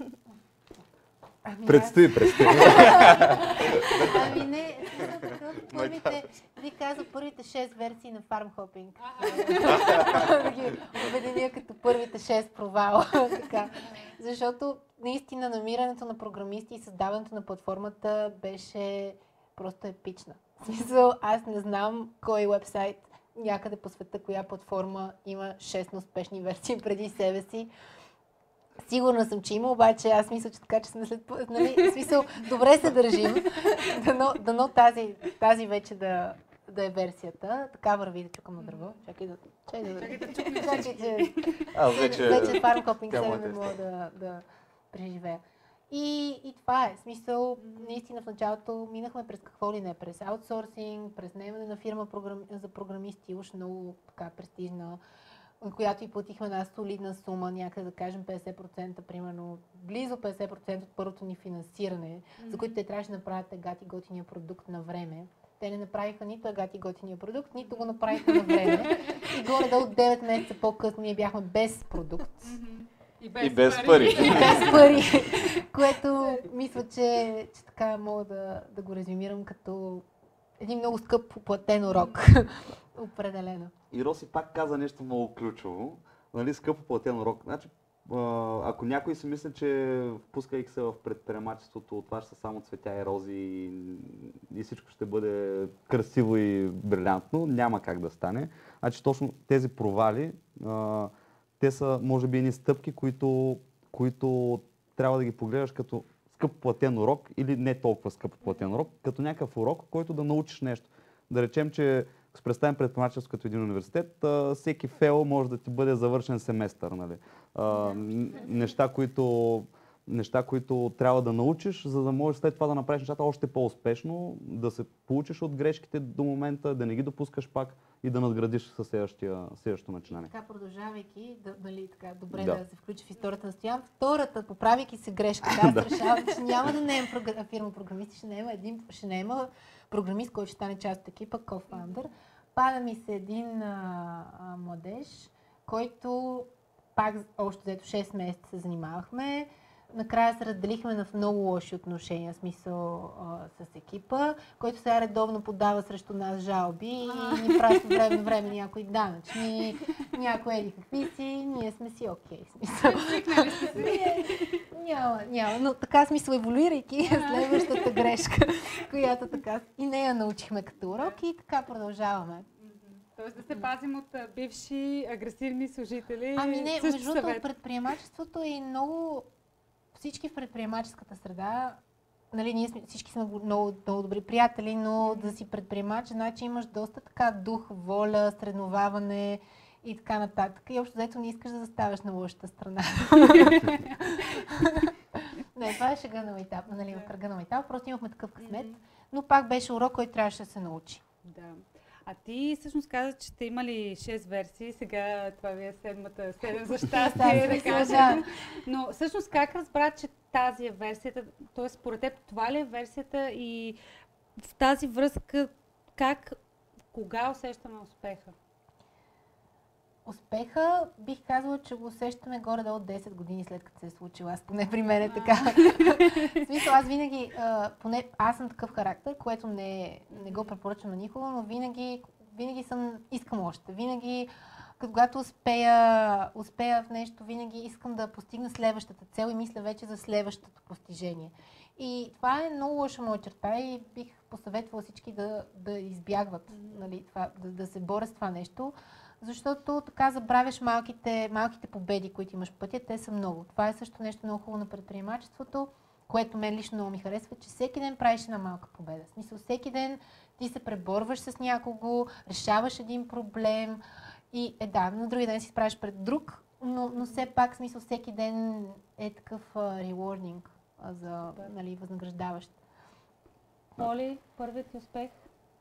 [SPEAKER 4] Ами,
[SPEAKER 2] Предстои, предстои.
[SPEAKER 4] Ами не, такъв, първите, ви казах, първите шест версии на Farm Hopping. Да ги обединя като първите шест провала. Така. Защото наистина намирането на програмисти и създаването на платформата беше просто епична. В смисъл, аз не знам кой уебсайт някъде по света, коя платформа има шест успешни версии преди себе си. Сигурна съм, че има, обаче аз мисля, че така, че сме след... Нали, в смисъл, добре се държим. Дано, дано тази, тази вече да, да е версията. Така върви да чукам на дърво. Чакай да... Чакай да... Чакай да чукам. Чакай, че...
[SPEAKER 2] Аз вече...
[SPEAKER 4] Вече Farm Hopping седем не мога да, да преживея. И, и това е. В смисъл, наистина в началото минахме през какво ли не, през аутсорсинг, през наемане на фирма програм... за програмисти, уж много така престижна, на която и платихме една солидна сума, някъде да кажем петдесет процента, примерно близо петдесет процента от първото ни финансиране, mm-hmm. за които те трябваше да направят агати готиния продукт на време. Те не направиха нито агати готиния продукт, нито го направиха на време. И горе-долу девет месеца по-късно ние бяхме без продукт.
[SPEAKER 1] Mm-hmm.
[SPEAKER 5] И без,
[SPEAKER 2] и без
[SPEAKER 5] пари.
[SPEAKER 2] пари.
[SPEAKER 4] И без пари. Което мисля, че, че така мога да, да го резюмирам като един много скъп платен урок. Определено.
[SPEAKER 2] И Роси пак каза нещо много ключово, нали, скъпо платен урок. Значи, ако някой си мисли, че впускайки се в предприемачеството, това ще са само цветя и рози и, и всичко ще бъде красиво и брилянтно, няма как да стане. Значи точно тези провали, а, те са може би едни стъпки, които, които трябва да ги погледаш като скъп платен урок или не толкова скъп платен урок, като някакъв урок, който да научиш нещо. Да речем, че ако се представим предприемачество като един университет, а, всеки фейл може да ти бъде завършен семестър. Нали? А, неща, които, неща, които трябва да научиш, за да можеш след това да направиш нещата още по-успешно, да се получиш от грешките до момента, да не ги допускаш пак и да надградиш със следващото начинание.
[SPEAKER 4] Така, продължавайки, да, нали, така, добре
[SPEAKER 2] да.
[SPEAKER 4] да се включи в историята на Стоян. Втората, поправяйки се грешка, аз да. решавам, че няма да наема програ... фирма програмисти, ще наема един, ще наема програмист, който ще стане част от екипа, co-founder. Пада ми се един а, а, младеж, който пак още взето шест месеца се занимавахме. Накрая се разделихме на много лоши отношения, смисъл а, с екипа, който сега редовно подава срещу нас жалби и ни праща време на време някои данъчни, някои еди какви си, ние сме си окей, okay, смисъл. Ние, няма, няма, но така смисъл еволюирайки следващата грешка, която така и нея научихме като урок и така продължаваме.
[SPEAKER 1] Тоест да се пазим от а, бивши агресивни служители.
[SPEAKER 4] Ами не,
[SPEAKER 1] Също
[SPEAKER 4] между другото,
[SPEAKER 1] съвет.
[SPEAKER 4] предприемачеството и много всички в предприемаческата среда, нали, ние сме, всички сме много, много добри приятели, но да си предприемач, значи имаш доста така дух, воля, средноваване и така нататък. И общо взето не искаш да заставаш на лошата страна. Не, това е шега на майтап, нали, в кръга на майтап, просто имахме такъв късмет, но пак беше урок, който трябваше да се научи.
[SPEAKER 1] Да. А ти всъщност каза, че сте имали шест версии, сега това ви е седмата, седем за щастие, да кажем. Но всъщност как разбра, че тази е версията, т.е. според теб това ли е версията и в тази връзка как, кога усещаме успеха?
[SPEAKER 4] Успеха бих казала, че го усещаме горе-долу десет години след като се е случила. Аз поне при мен е така. В смисъл, аз винаги, а, поне аз съм такъв характер, което не, не го препоръчвам на никого, но винаги, винаги съм, искам още. Винаги, когато успея, успея в нещо, винаги искам да постигна следващата цел и мисля вече за следващото постижение. И това е много лоша моя черта и бих посъветвала всички да, да избягват, нали, това, да, да се борят с това нещо. Защото така забравяш малките, малките победи, които имаш в пътя, те са много. Това е също нещо много хубаво на предприемачеството, което мен лично много ми харесва, че всеки ден правиш една малка победа. В смисъл, всеки ден ти се преборваш с някого, решаваш един проблем и е да, на други ден си справиш пред друг, но, но все пак, в смисъл, всеки ден е такъв rewarding, за, нали, възнаграждаващ.
[SPEAKER 1] Оли, първият успех?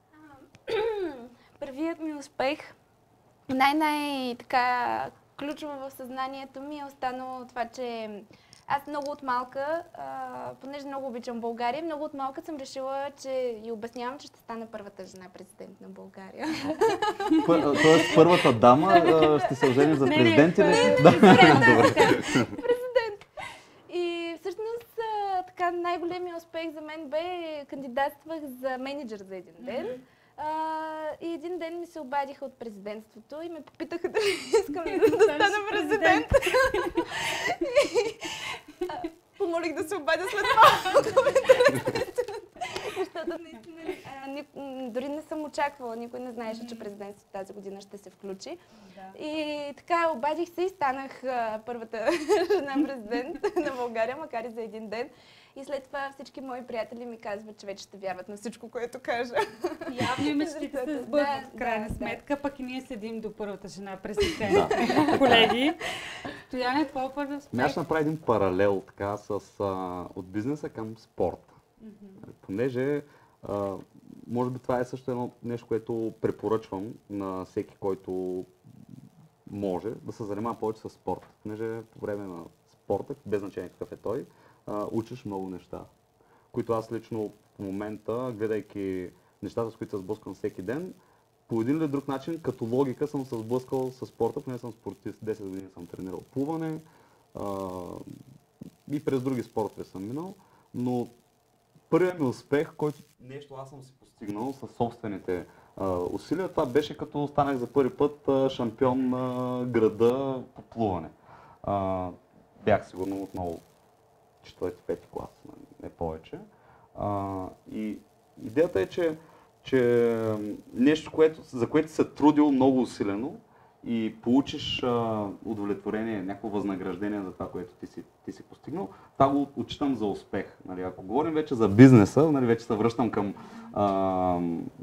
[SPEAKER 3] Първият ми успех най-най-така ключово в съзнанието ми е останало това, че аз много от малка, а, понеже много обичам България, много от малка съм решила, че и обяснявам, че ще стана първата жена президент на България.
[SPEAKER 2] Тоест първата дама а, ще се ожени за президент или?
[SPEAKER 3] Президент. И всъщност а, така най-големият успех за мен бе, кандидатствах за мениджър за един ден. Uh, и един ден ми се обадиха от президентството и ме попитаха дали искам ли да, да стана президент. и, uh, помолих да се обадя след малко. Защото наистина а, ни, дори не съм очаквала, никой не знаеше, че президентството тази година ще се включи. Да. И така обадих се и станах а, първата жена президент на България, макар и за един ден. И след това всички мои приятели ми казват, че вече ще вярват на всичко, което кажа.
[SPEAKER 1] Явно и мечтите се сбъдват в крайна сметка, да. Пък и ние следим до първата жена президент, да. Колеги. Стояне, това първи успех.
[SPEAKER 2] Аз ще направя един паралел така, с, а, от бизнеса към спорта. Mm-hmm. Понеже, а, може би това е също едно нещо, което препоръчвам на всеки, който може да се занимава повече с спорта. Понеже по време на спорта, без значение какъв е той, Uh, учиш много неща, които аз лично в момента, гледайки нещата, с които се сблъсквам всеки ден, по един или друг начин, като логика съм се сблъскал с спорта, поне съм спортист, десет години съм тренирал плуване uh, и през други спортове съм минал, но първият ми успех, който нещо аз съм си постигнал със собствените uh, усилия, това беше като станах за първи път uh, шампион на града по плуване. Uh, бях сигурно отново четвърти, пети клас, не повече. А, и идеята е, че, че нещо, което, за което се трудил много усилено и получиш а, удовлетворение, някакво възнаграждение за това, което ти си, ти си постигнал, това го отчитам за успех. Нали, ако говорим вече за бизнеса, нали, вече се връщам към а,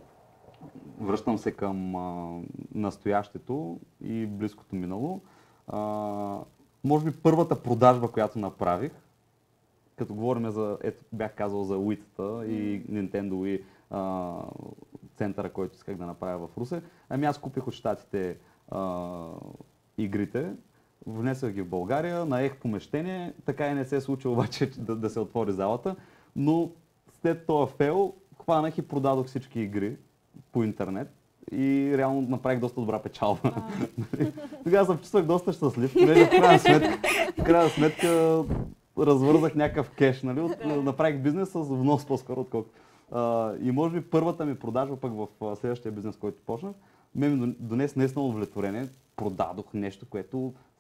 [SPEAKER 2] връщам се към а, настоящето и близкото минало. А, може би първата продажба, която направих, като говорим за, ето бях казал за Wii-тата и Nintendo Wii а, центъра, който исках да направя в Русе, ами аз купих от щатите а, игрите, внесах ги в България, наех помещение, така и не се е случило обаче да, да се отвори залата, но след този фейл хванах и продадох всички игри по интернет и реално направих доста добра печалба. Тогава се чувствах доста щастлив, понеже в крайна сметка, в крайна сметка развързах някакъв кеш, нали? От, направих бизнес с внос по-скоро отколкото. И може би първата ми продажба пък в следващия бизнес, който почнах, ме ми донес наистина удовлетворение. Продадох нещо, което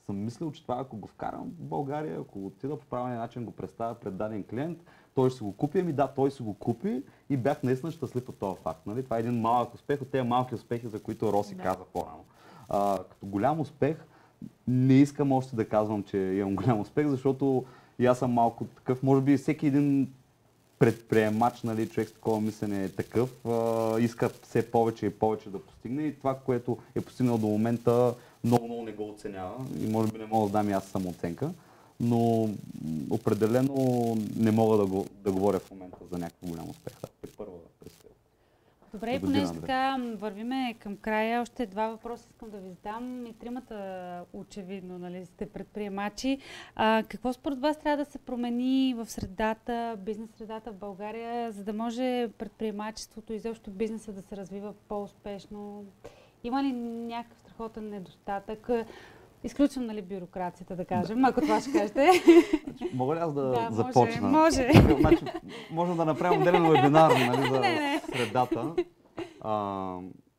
[SPEAKER 2] съм мислил, че това ако го вкарам в България, ако отида по правилния начин го представя пред даден клиент, той ще си го купи, ами да, той си го купи и бях наистина щастлив от този факт. Нали? Това е един малък успех от тези малки успехи, за които Роси да. каза по-рано. А, като голям успех, не искам още да казвам, че имам голям успех, защото и аз съм малко такъв, може би всеки един предприемач, нали, човек с такова мислене е такъв, а, иска все повече и повече да постигне и това, което е постигнал до момента, много, много не го оценява и може би не мога да дам и аз самооценка, но определено не мога да, го, да говоря в момента за някакъв голям успех. Да, първа предстоя.
[SPEAKER 1] Добре, понеже така вървиме към края, още два въпроса искам да ви задам. И тримата очевидно, нали, сте предприемачи. А, какво според вас трябва да се промени в средата, бизнес средата в България, за да може предприемачеството и изобщо бизнеса да се развива по-успешно? Има ли някакъв страхотен недостатък? Изключвам, нали, бюрокрацията, да кажем, да. Ако това ще кажете.
[SPEAKER 2] Мога ли аз да,
[SPEAKER 1] да
[SPEAKER 2] започна?
[SPEAKER 1] Може.
[SPEAKER 2] Значи, може да направим отделен вебинар, нали, за не, не. средата. А,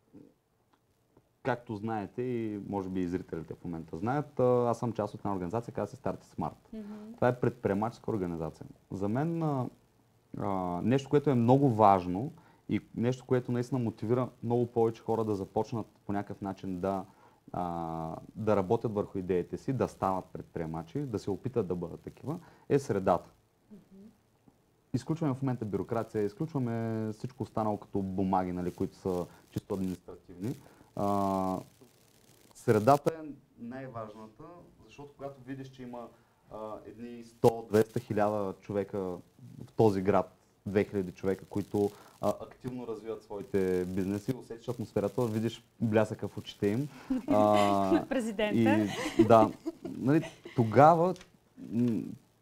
[SPEAKER 2] както знаете и може би и зрителите в момента знаят, аз съм част от една организация, която се Start Smart. Mm-hmm. Това е предприемаческа организация. За мен а, а, нещо, което е много важно и нещо, което наистина мотивира много повече хора да започнат по някакъв начин да Uh, да работят върху идеите си, да стават предприемачи, да се опитат да бъдат такива, е средата. Mm-hmm. Изключваме в момента бюрокрация, изключваме всичко останало като бумаги, нали, които са чисто административни. Uh, средата е най-важната, защото когато видиш, че има uh, едни сто, двеста, хиляда човека в този град, две хиляди човека, които а, активно развиват своите бизнеси, усетиш атмосферата, видиш блясъка в очите им.
[SPEAKER 1] А, Президента.
[SPEAKER 2] И, да, нали, тогава м-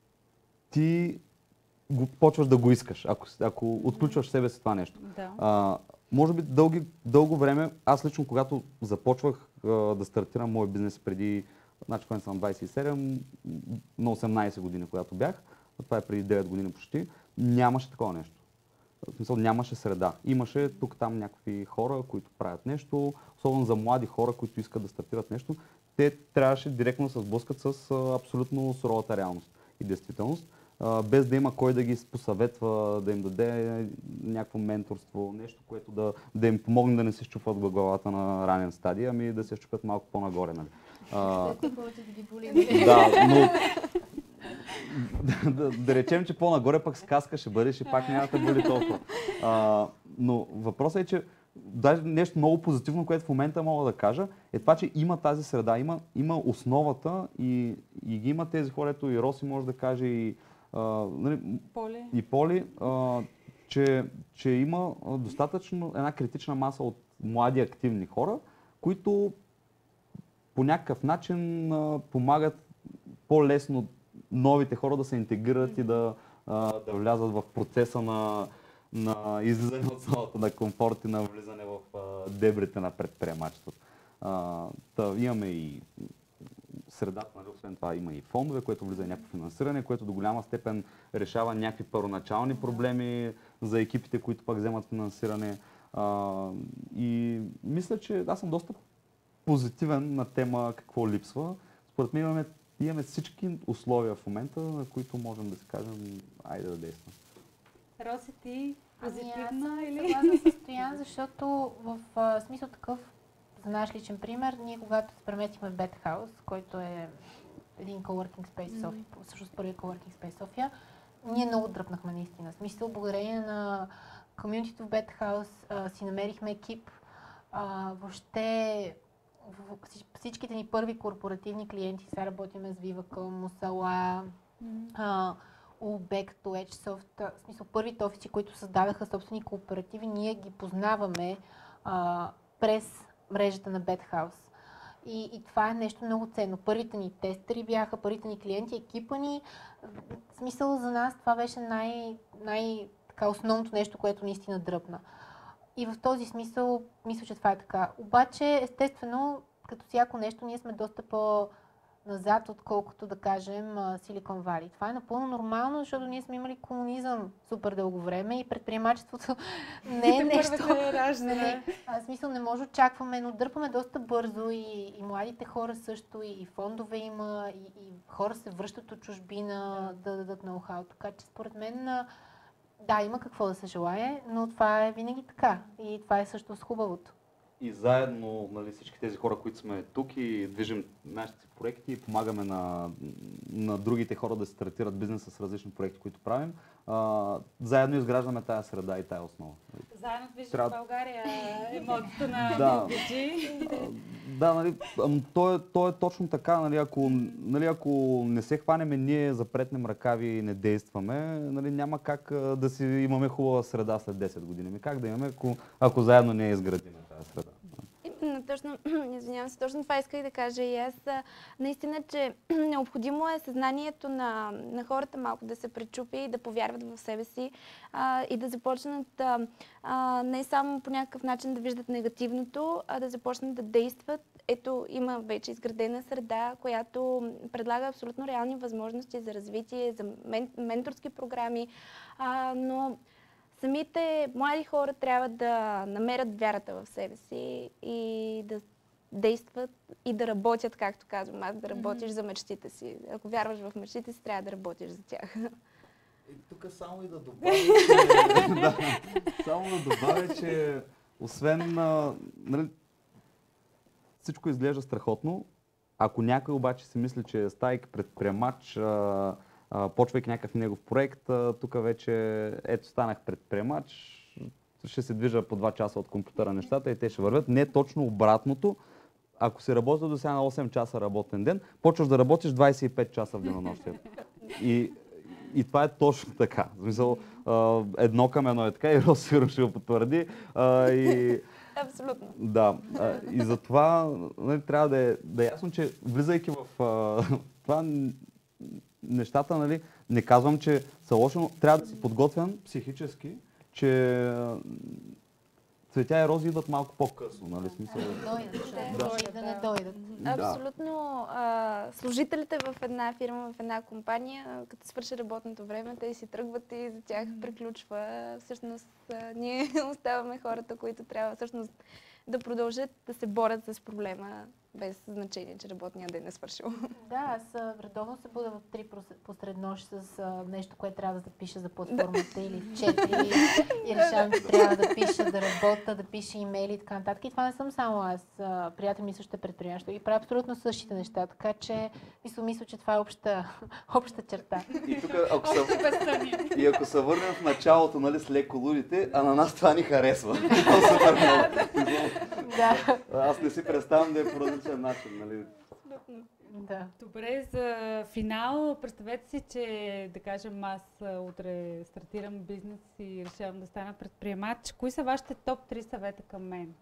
[SPEAKER 2] ти го, почваш да го искаш, ако, ако отключваш себе си това нещо.
[SPEAKER 1] Да.
[SPEAKER 2] А, може би дълги, дълго време, аз лично когато започвах а, да стартирам мой бизнес преди, значи когато съм двайсет и седем, на осемнайсет години, когато бях, това е преди девет години почти, нямаше такова нещо. В смисъл, нямаше среда. Имаше тук-там някакви хора, които правят нещо, особено за млади хора, които искат да стартират нещо. Те трябваше директно да се сблъскат с а, абсолютно суровата реалност и действителност, а, без да има кой да ги посъветва, да им даде някакво менторство, нещо, което да, да им помогне да не се щупват в главата на ранен стадий, ами да се щупят малко по-нагоре. Нали. А, да, но да, да, да речем, че по-нагоре пък сказка ще бъдеш и пак няма да бъде толкова. А, но въпросът е, че даже нещо много позитивно, което в момента мога да кажа, е това, че има тази среда, има, има основата и, и ги има тези хора, ето и Роси може да каже и, а, нали,
[SPEAKER 1] Поли,
[SPEAKER 2] и Поли а, че, че има достатъчно една критична маса от млади активни хора, които по някакъв начин а, помагат по-лесно новите хора да се интегрират и да, а, да влязат в процеса на, на излизане от зоната на комфорт и на влизане в а, дебрите на предприемачеството. А, да, имаме и средата, нали, освен това има и фондове, което влиза и някакво финансиране, което до голяма степен решава някакви първоначални проблеми за екипите, които пък вземат финансиране. А, и мисля, че аз съм доста позитивен на тема какво липсва. Според мен имаме Имаме всички условия в момента, на които можем да си кажем, айде да действаме.
[SPEAKER 1] Роси, ти позитивна
[SPEAKER 4] ами
[SPEAKER 1] или?
[SPEAKER 4] Аз съм състоян, защото в а, смисъл такъв, за наш личен пример, ние когато се преместихме в Bed House, който е един coworking space в София, mm. всъщност първият coworking space в София, ние много дръпнахме наистина. В смисъл, благодарение на комюнитито в Bed House а, си намерихме екип. А, въобще всичките ни първи корпоративни клиенти, сега работиме с Viva.com, Musala, mm. Ubecto, Edgesoft, в смисъл първите офиси, които създадаха собствени кооперативи, ние ги познаваме а, през мрежата на Bed House. И, и това е нещо много ценно. Първите ни тестери бяха, първите ни клиенти, екипа ни. В смисъл за нас това беше най, най- така, основното нещо, което наистина дръпна. И в този смисъл, мисля, че това е така. Обаче, естествено, като всяко нещо, ние сме доста по... назад, отколкото да кажем Силикон Вали. Това е напълно нормално, защото ние сме имали комунизъм супер дълго време и предприемачеството не е нещо. Нали, а, смисъл не може очакваме, но дърпаме доста бързо и, и младите хора също, и, и фондове има, и, и хора се връщат от чужбина да дадат ноу-хау. Така че според мен да, има какво да се желае, но това е винаги така и това е също с хубавото.
[SPEAKER 2] И заедно, нали, всички тези хора, които сме тук и движим нашите си проекти и помагаме на, на другите хора да се стартират бизнеса с различни проекти, които правим, а, заедно изграждаме тая среда и тая основа.
[SPEAKER 1] Заедно движим
[SPEAKER 2] Трябва...
[SPEAKER 1] България е мотото на
[SPEAKER 2] да.
[SPEAKER 1] би джи.
[SPEAKER 2] Да, нали, то, е, то е точно така. Нали, ако, нали, ако не се хванеме ние, запретнем ръкави и не действаме, нали, няма как а, да си имаме хубава среда след десет години. Как да имаме, ако, ако заедно не изградим тази среда?
[SPEAKER 3] Именно, точно, извинявам се, точно това исках да кажа и аз. Наистина, че необходимо е съзнанието на, на хората малко да се пречупи и да повярват в себе си а, и да започнат а, а, не само по някакъв начин да виждат негативното, а да започнат да действат. Ето, има вече изградена среда, която предлага абсолютно реални възможности за развитие, за мен, менторски програми, а, но самите млади хора трябва да намерят вярата в себе си и да действат и да работят, както казвам аз, да работиш mm-hmm. за мечтите си. Ако вярваш в мечтите си, трябва да работиш за тях.
[SPEAKER 2] И тук само и да добавя, че, да, само да добавя, че освен нали, всичко изглежда страхотно, ако някой обаче си мисли, че стайки предприемач, Uh, почвайки някакъв негов проект, uh, тук вече ето станах предприемач, ще се движа по два часа от компютъра нещата и те ще вървят. Не точно обратното. Ако си работил до сега на осем часа работен ден, почваш да работиш двайсет и пет часа в денонощието. И, и това е точно така. В смисъл, uh, едно към едно е така и Рос сигурно ще го потвърди. Uh, и,
[SPEAKER 3] Абсолютно.
[SPEAKER 2] Да. Uh, и затова нали, трябва да е, да е ясно, че влизайки в uh, това, нещата, нали, не казвам, че са лоши, но трябва да си подготвям психически, че цветя и рози идват малко по-късно, нали, смисъл?
[SPEAKER 4] Да, да дойдат,
[SPEAKER 3] да,
[SPEAKER 4] да не дойдат.
[SPEAKER 3] Абсолютно. А, служителите в една фирма, в една компания, като свърши работното време, те си тръгват и за тях приключва. Всъщност, а, ние оставаме хората, които трябва всъщност да продължат да се борят с проблема, без значение, че работният ден е свършил.
[SPEAKER 4] Да, аз редовно се будя в три посред нощ с а, нещо, което трябва да запиша за платформата или в четири и решавам, че трябва да пиша, да работя, да пиша имейли и така нататък. И това не съм само аз. А, приятел ми също е предприемач и прави абсолютно същите неща, така че мисля, мисля че това е обща, обща черта.
[SPEAKER 2] И тук, ако се, и ако се върнем в началото, нали, с леко лудите, а на нас това ни харесва.
[SPEAKER 4] Да.
[SPEAKER 2] Аз не си представям да е по различен начин, нали?
[SPEAKER 4] Да.
[SPEAKER 1] Добре, за финал, представете си, че да кажем аз утре стартирам бизнес и решавам да стана предприемач. Кои са вашите топ три съвета към мен?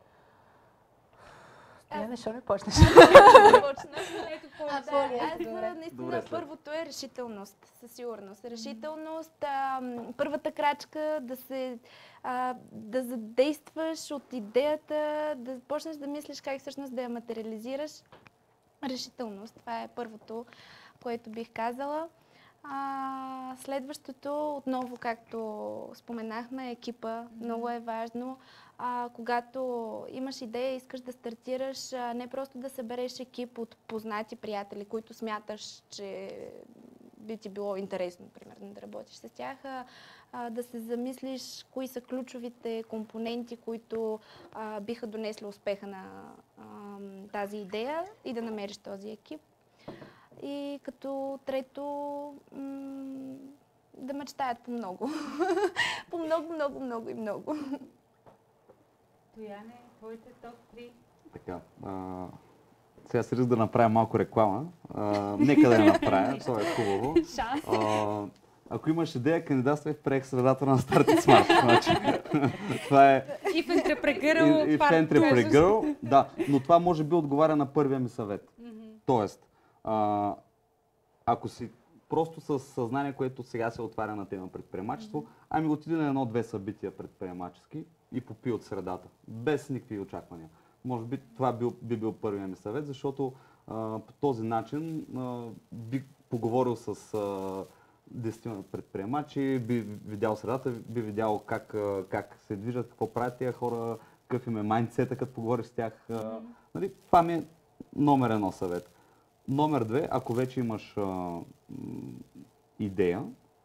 [SPEAKER 4] Я не, що ми почнеш?
[SPEAKER 3] Ето, а, да, аз наистина първото е решителност, със сигурност. Решителност, а, първата крачка да се а, да задействаш от идеята, да почнеш да мислиш как всъщност да я материализираш. Решителност, това е първото, което бих казала. А, следващото, отново, както споменахме, екипа. Много е важно. А, когато имаш идея и искаш да стартираш, а, не просто да събереш екип от познати приятели, които смяташ, че би ти било интересно, примерно, да работиш с тях, а, а, да се замислиш кои са ключовите компоненти, които а, биха донесли успеха на а, тази идея и да намериш този екип. И като трето, м- да мечтаят по много. По много, много, много и много.
[SPEAKER 1] Стояне, твоите топ три?
[SPEAKER 2] Така, а, сега се риск да направя малко реклама. А, нека да я направя, това е хубаво.
[SPEAKER 1] Шанс.
[SPEAKER 2] А, ако имаш идея, кандидатствай в проект средата на Start It Smart. Значи, това е...
[SPEAKER 1] И в Entrepreneur Girl.
[SPEAKER 2] И в Entrepreneur Girl, да. Но това може би отговаря на първия ми съвет. Mm-hmm. Тоест, а, ако си просто с съзнание, което сега се отваря на тема предприемачество, mm-hmm. ами отиди на едно-две събития предприемачески и попи от средата, без никакви очаквания. Може би това би, би бил първият ми съвет, защото А, по този начин а, би поговорил с а, десетина предприемачи, би видял средата, би видял как, а, как се движат, какво правят тия хора, какъв им е майндсета, като поговориш с тях. А, нали? Това ми е номер едно съвет. Номер две, ако вече имаш а, идея,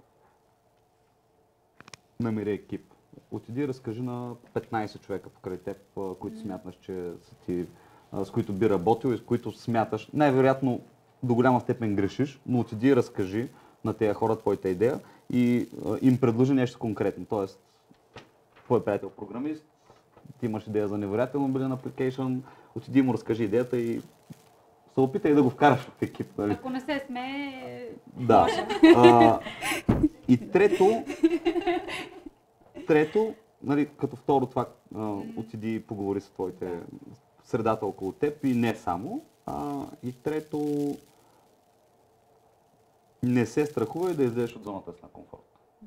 [SPEAKER 2] намери екип. Отиди и разкажи на петнайсет човека покрай теб, които смяташ, че са ти, с които би работил и с които смяташ. Най-вероятно до голяма степен грешиш, но отиди и разкажи на тези хора твоята идея и а, им предложи нещо конкретно. Тоест, твой приятел програмист, ти имаш идея за невероятен мобилен application, отиди и му разкажи идеята и се опитай да го вкараш в екип. Нали?
[SPEAKER 1] Ако не се сме,
[SPEAKER 2] да. А, и трето, трето, нали, като второ това, а, отиди и поговори с твоите средата около теб и не само. А, и трето, не се страхувай да излезеш от зоната си на комфорт.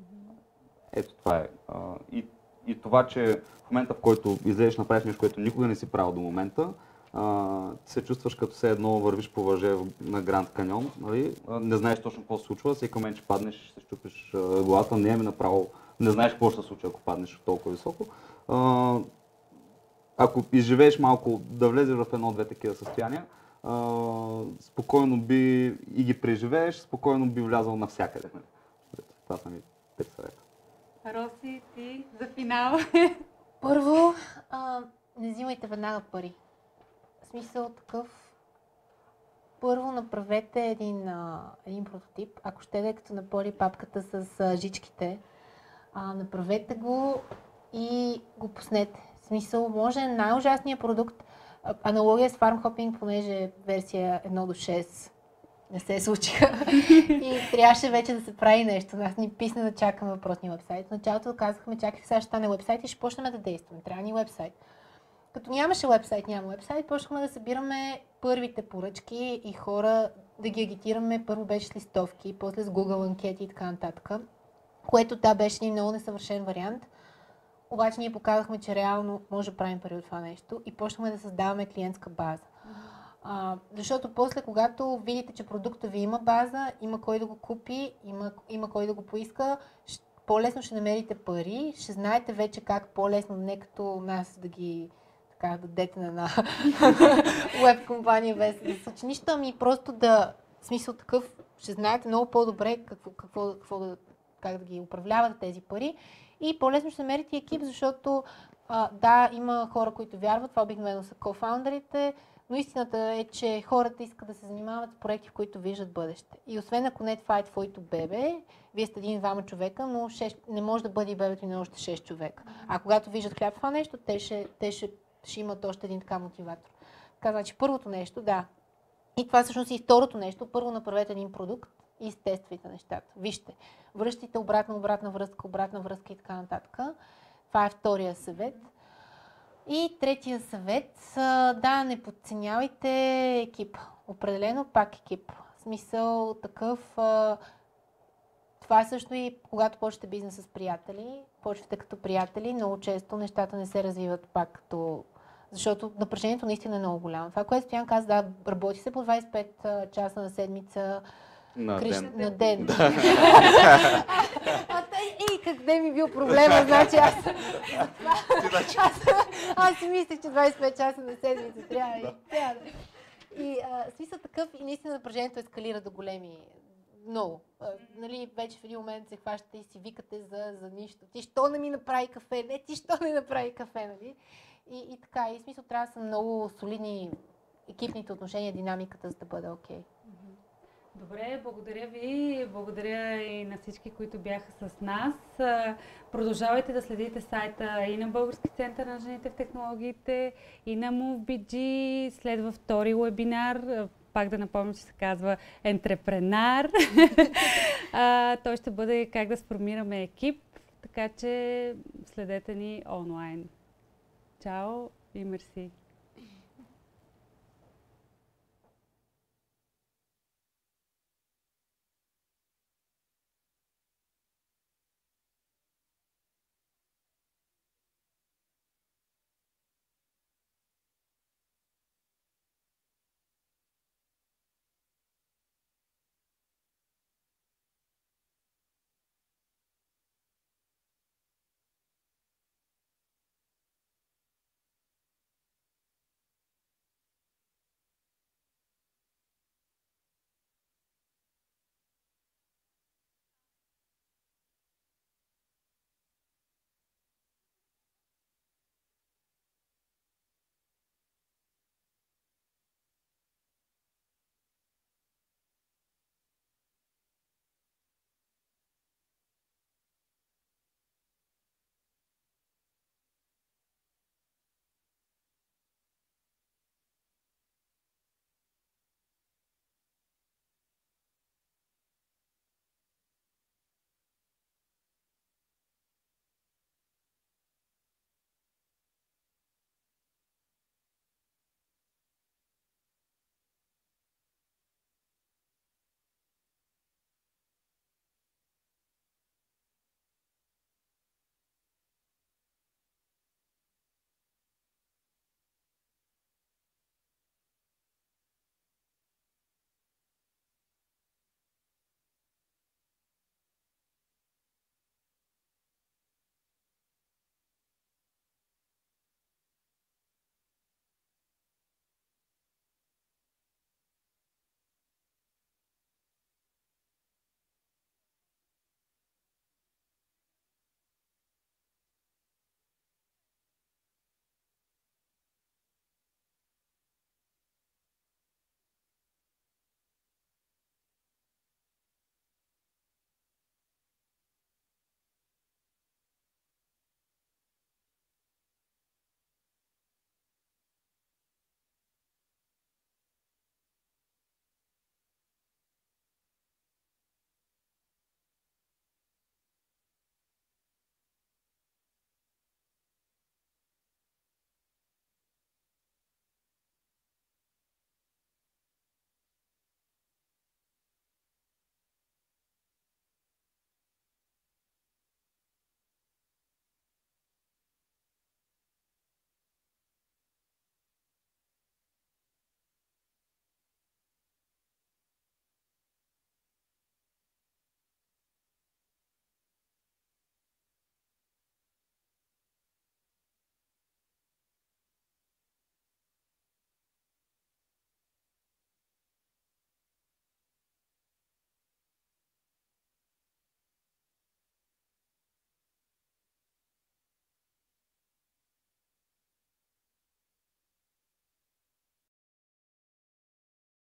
[SPEAKER 2] Ето това е. А, и, и това, че в момента, в който излезеш, направиш нещо, което никога не си правил до момента, Uh, се чувстваш като все едно вървиш по въже на Гранд Каньон, нали? Uh, не знаеш точно какво се случва, всеки момент, че паднеш, ще се щупиш uh, главата, не е ми направо, не знаеш какво ще се случи, ако паднеш толкова високо. Uh, ако изживееш малко, да влезеш в едно-две такива състояния, uh, спокойно би и ги преживееш, спокойно би влязъл навсякъде. Нали? Това са ми пет съвета.
[SPEAKER 1] Роси, ти за финал.
[SPEAKER 4] Първо, а, не взимайте веднага пари. В смисъл такъв, първо направете един, а, един прототип, ако ще да е като напори папката с а, жичките, а, направете го и го пуснете. В смисъл, може най-ужасният продукт, а, аналогия с FarmHopping, понеже версия едно до шест не се случиха и трябваше вече да се прави нещо. Нас ни писна да чакаме въпросния вебсайт. В началото казахме, чакай сега ще стане вебсайт и ще почнем да действаме. Трябва ни вебсайт. Като нямаше вебсайт, няма вебсайт, почнахме да събираме първите поръчки и хора да ги агитираме. Първо беше с листовки, после с Google анкети и така нататък, което да беше един много несъвършен вариант. Обаче ние показахме, че реално може да правим пари от това нещо и почнахме да създаваме клиентска база. А, защото после, когато видите, че продукта ви има база, има кой да го купи, има, има кой да го поиска, по-лесно ще намерите пари, ще знаете вече как по-лесно, не като нас да ги така дадете на една веб компания без да се случи нищо, ами просто да, в смисъл такъв, ще знаете много по-добре какво, какво, какво да, как да ги управлявате тези пари и по-лесно ще намерите екип, защото а, да, има хора, които вярват, това обикновено са кофаундърите, но истината е, че хората искат да се занимават с проекти, в които виждат бъдеще. И освен ако не това е твоето бебе, вие сте един-двама човека, но шест, не може да бъде и бебето и на още шест човека. А когато виждат хляб в това нещо, те ще, те ще, ще имат още един така мотиватор. Така, значи първото нещо, да. И това всъщност и второто нещо. Първо направете един продукт и изтествайте нещата. Вижте, връщайте обратна, обратна връзка, обратна връзка и така нататък. Това е втория съвет. И третия съвет, да, не подценявайте екип. Определено пак екип. В смисъл такъв, това е също и когато почвате бизнес с приятели, почвате като приятели, много често нещата не се развиват пак като... Защото напрежението наистина е много голямо. Това, което Стоян каза, да, работи се по двайсет и пет часа на седмица,
[SPEAKER 2] На
[SPEAKER 4] Криш...
[SPEAKER 2] ден.
[SPEAKER 4] На ден. Да. И къде ми бил проблема, значи аз... аз, аз си мислех, че двайсет и пет часа на седмица трябва да. трябва да. И а, смисъл такъв и наистина напрежението ескалира до големи... Много. А, нали, вече в един момент се хващате и си викате за, за нищо. Ти що не ми направи кафе? Не, ти що не направи кафе, нали? И, и така, и смисъл трябва да са много солидни екипните отношения, динамиката, за да бъде окей. Okay.
[SPEAKER 1] Добре, благодаря ви. Благодаря и на всички, които бяха с нас. Продължавайте да следите сайта и на Български център на жените в технологиите, и на MoveBG. Следва втори вебинар. Пак да напомня, че се казва Ентрепренар. Той ще бъде как да сформираме екип, така че следете ни онлайн. Чао и мерси!